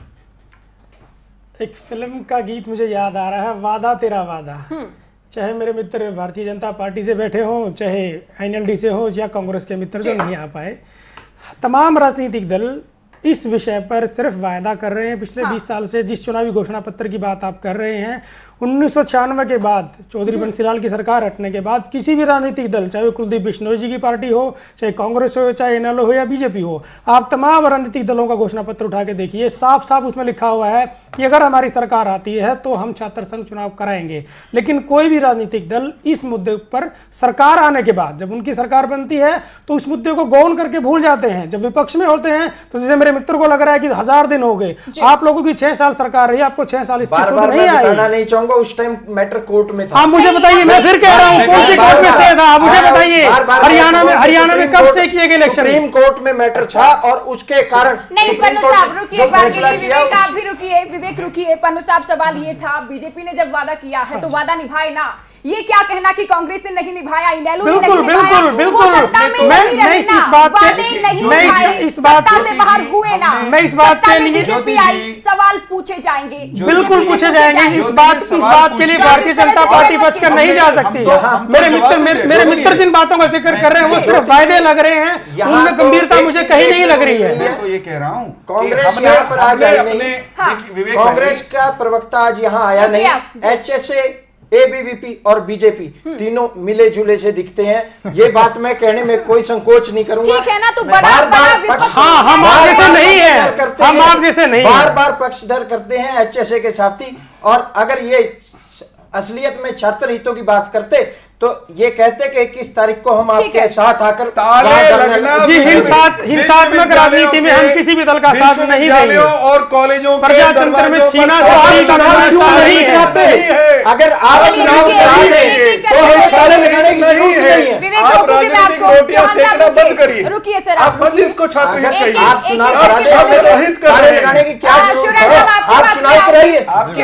एक फिल्म का गीत मुझे याद आ रहा है, वादा तेरा वादा। चाहे मेरे मित्र भारतीय जनता पार्टी से बैठे हों, चाहे एनएलडी से हो या कांग्रेस के मित्र जो नहीं आ पाए, तमाम राजनीतिक दल इस विषय पर सिर्फ वायदा कर रहे हैं। पिछले बीस साल से जिस चुनावी घोषणा पत्र की बात आप कर रहे हैं, उन्नीस सौ छियानवे के बाद चौधरी बंसीलाल की सरकार हटने के बाद किसी भी राजनीतिक दल, चाहे वो कुलदीप बिश्नोई जी की पार्टी हो, चाहे कांग्रेस हो, चाहे एनएलओ हो या बीजेपी हो, आप तमाम राजनीतिक दलों का घोषणा पत्र उठा के देखिए, साफ साफ उसमें लिखा हुआ है कि अगर हमारी सरकार आती है तो हम छात्र संघ चुनाव कराएंगे। लेकिन कोई भी राजनीतिक दल इस मुद्दे पर सरकार आने के बाद, जब उनकी सरकार बनती है तो उस मुद्दे को गौन करके भूल जाते हैं। जब विपक्ष में होते हैं तो जैसे मेरे मित्र को लग रहा है कि हजार दिन हो गए, आप लोगों की छह साल सरकार रही, आपको छह साल इसकी सुध नहीं आई।
नहीं चाहूंगा उस टाइम मैटर कोर्ट में था।
हाँ मुझे बताइए, मैं फिर कह रहा हूँ कौन सी कोर्ट में से था, मुझे बताइए। हरियाणा में हरियाणा में कब से किए गए इलेक्शन?
सुप्रीम कोर्ट में मैटर था और उसके कारण
नहीं। पन्नू साहब रुकिए, विवेक आप भी रुकिए, विवेक रुकिए। पन्नू साहब सवाल ये था, बीजेपी ने जब वादा किया है तो वादा निभाए ना। ये क्या कहना कि कांग्रेस ने नहीं निभाया, इनेलो ने नहीं निभाया,
बिल्कुल बिल्कुल मैं मैं इस बात के मैं इस बात
से बाहर हुए ना,
मैं इस बात के लिए
सवाल पूछे जाएंगे,
बिल्कुल पूछे जाएंगे। इस बात इस बात के लिए भारतीय जनता पार्टी बचकर नहीं जा सकती। मेरे मित्र मेरे मित्र जिन बातों का जिक्र कर रहे हैं वो सिर्फ फायदे लग रहे हैं, उनमें गंभीरता मुझे कहीं नहीं लग रही है।
मैं तो ये कह रहा हूँ
कांग्रेस यहाँ पर आज आई नहीं, कांग्रेस का प्रवक्ता आज यहाँ आया नहीं। एच एस ए, एबीवीपी और बीजेपी तीनों मिले जुले से दिखते हैं। ये बात मैं कहने में कोई संकोच नहीं करूंगा।
ठीक है ना, तो बड़ा बड़ा
हाँ हम आप जैसे नहीं है, हम आप जैसे नहीं,
बार बार पक्षधर करते हैं एचएसए के साथी। और अगर ये असलियत में छात्र हितों की बात करते तो ये कहते कि इक्कीस तारीख को हम आपके साथ आकर
जी हिंसात्मक राजनीति में हम किसी भी दल का साथ नहीं देंगे
और कॉलेजों
प्रजातंत्र में छीना नहीं है।
अगर आप चुनाव कराएंगे तो हम ताले लगाने की जरूरत नहीं है।
रुकिए सर,
आप मत इसको छात्र हित कहिए,
आप चुनाव ताले लगाने की क्या जरूरत है? आप चुनाव कराइए।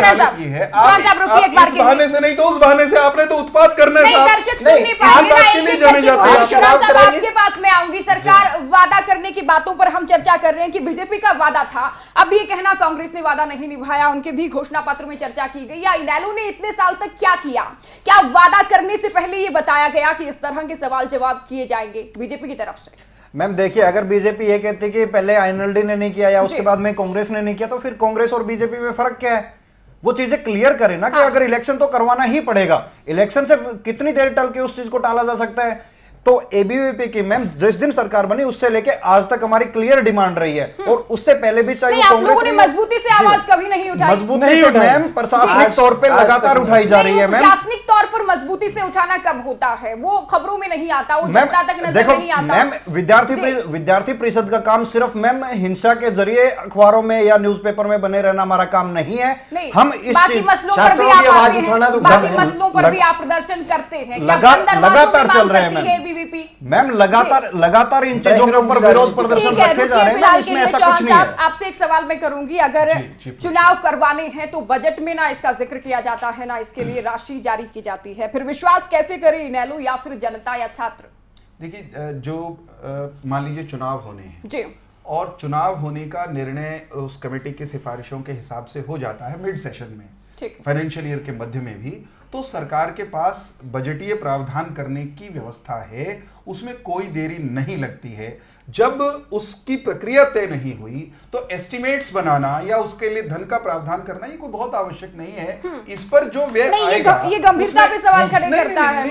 इस बहाने से नहीं तो उस बहाने से आपने तो उत्पात करना है।
दर्शक सुन नहीं पाएंगे ना, एक एक करके साहब आपके पास में आऊंगी। सरकार वादा करने की बातों पर हम चर्चा कर रहे हैं कि बीजेपी का वादा था, अब ये कहना कांग्रेस ने वादा नहीं निभाया, उनके भी घोषणा पत्र में चर्चा की गई। या इनेलो ने इतने साल तक क्या किया? क्या वादा करने से पहले ये बताया गया कि इस तरह के सवाल जवाब किए जाएंगे बीजेपी की तरफ से?
मैम देखिए, अगर बीजेपी ये कहती कि पहले एनएलडी ने नहीं किया या उसके बाद में कांग्रेस ने नहीं किया, तो फिर कांग्रेस और बीजेपी में फर्क क्या है? वो चीजें क्लियर करें ना कि हाँ। अगर इलेक्शन तो करवाना ही पड़ेगा, इलेक्शन से कितनी देर टल के उस चीज को टाला जा सकता है? तो एबीवीपी की मैम जिस दिन सरकार बनी उससे लेके आज तक हमारी क्लियर डिमांड रही है, और उससे पहले भी चाहिए
कांग्रेस ने मजबूती से आवाज कभी नहीं उठाई,
मजबूती से मैम प्रशासनिक तौर पे लगातार उठाई जा रही है। मैम
प्रशासनिक तौर पर मजबूती से उठाना कब होता है? वो खबरों में नहीं आता, वो जनता तक नजर नहीं आता।
मैम विद्यार्थी विद्यार्थी परिषद का काम सिर्फ मैम हिंसा के जरिए अखबारों में या न्यूज़पेपर में बने रहना हमारा काम नहीं है। हम इस
मसलों पर भी आप आते हैं, बाकी मसलों पर भी आप प्रदर्शन करते हैं,
लगातार चल रहे हैं मैम, लगातार लगातार इन चीजों के ऊपर विरोध प्रदर्शन रखे जा रहे हैं। इसमें ऐसा कुछ नहीं है।
आपसे एक सवाल मैं करूंगी, अगर चुनाव करवाने हैं तो बजट में ना इसका जिक्र किया जाता है, ना इसके लिए राशि जारी की जाती है, फिर विश्वास कैसे करे इनेलो या फिर जनता या छात्र?
देखिए, जो मान लीजिए चुनाव होने हैं
जी,
और चुनाव होने का निर्णय उस कमेटी की सिफारिशों के हिसाब से हो जाता है मिड सेशन में, फाइनेंशियल ईयर के मध्य में भी, तो सरकार के पास बजटीय प्रावधान करने की व्यवस्था है, उसमें कोई देरी नहीं लगती है। जब उसकी प्रक्रिया तय नहीं हुई तो एस्टिमेट्स बनाना या उसके लिए धन का प्रावधान करना ये कोई बहुत आवश्यक नहीं है। इस पर जो व्यय आएगा,
ये गंभीरता पे सवाल खड़े करता है।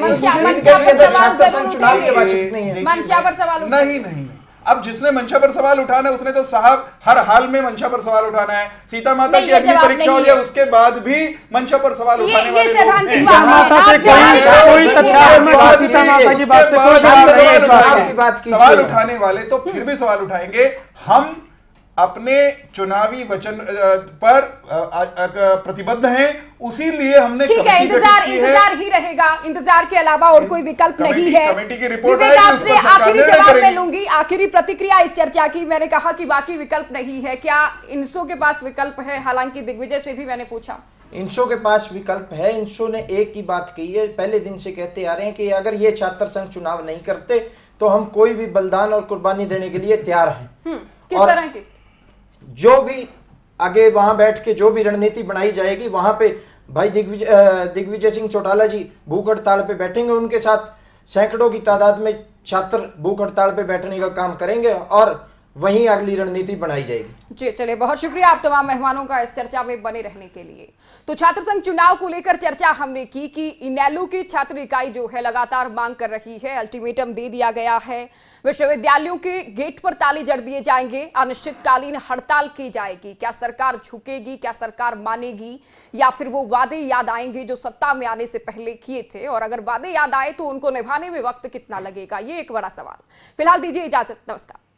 नहीं नहीं अब जिसने मंशा पर सवाल उठाना है उसने तो साहब हर हाल में मंशा पर सवाल उठाना है। सीता माता की अग्नि परीक्षा हो जाए उसके बाद भी मंशा पर सवाल उठाने वाले सवाल उठाने वाले तो फिर भी सवाल उठाएंगे। हम अपने चुनावी वचन पर प्रतिबद्ध हैं, उसी लिए हमने
ठीक है, इंतजार इंतजार ही रहेगा, इंतजार के अलावा और कोई विकल्प नहीं है।
कमेटी की रिपोर्ट
आपसे आखिरी जवाब मैं लूंगी, आखिरी प्रतिक्रिया इस चर्चा की। मैंने कहा कि बाकी विकल्प नहीं है, क्या इंसो के पास विकल्प है? हालांकि दिग्विजय से भी मैंने पूछा,
इंसो के पास विकल्प है। इंसो ने एक ही बात कही है, पहले दिन से कहते आ रहे हैं कि अगर ये छात्र संघ चुनाव नहीं करते तो हम कोई भी बलिदान और कुर्बानी देने के लिए तैयार हैं।
किस तरह की?
जो भी आगे वहां बैठ के जो भी रणनीति बनाई जाएगी, वहां पे भाई दिग्विजय दिग्विजय सिंह चौटाला जी भूख हड़ताल पे बैठेंगे, उनके साथ सैकड़ों की तादाद में छात्र भूख हड़ताल पे बैठने का काम करेंगे और वहीं अगली रणनीति बनाई जाएगी।
जी चलिए, बहुत शुक्रिया आप तमाम मेहमानों का इस चर्चा में बने रहने के लिए। तो छात्र संघ चुनाव को लेकर चर्चा हमने की कि इनेलो की छात्र इकाई जो है लगातार मांग कर रही है, अल्टीमेटम दे दिया गया है, विश्वविद्यालयों के गेट पर ताले जड़ दिए जाएंगे, अनिश्चितकालीन हड़ताल की जाएगी। क्या सरकार झुकेगी, क्या सरकार मानेगी, या फिर वो वादे याद आएंगे जो सत्ता में आने से पहले किए थे, और अगर वादे याद आए तो उनको निभाने में वक्त कितना लगेगा, ये एक बड़ा सवाल। फिलहाल दीजिए इजाजत, नमस्कार।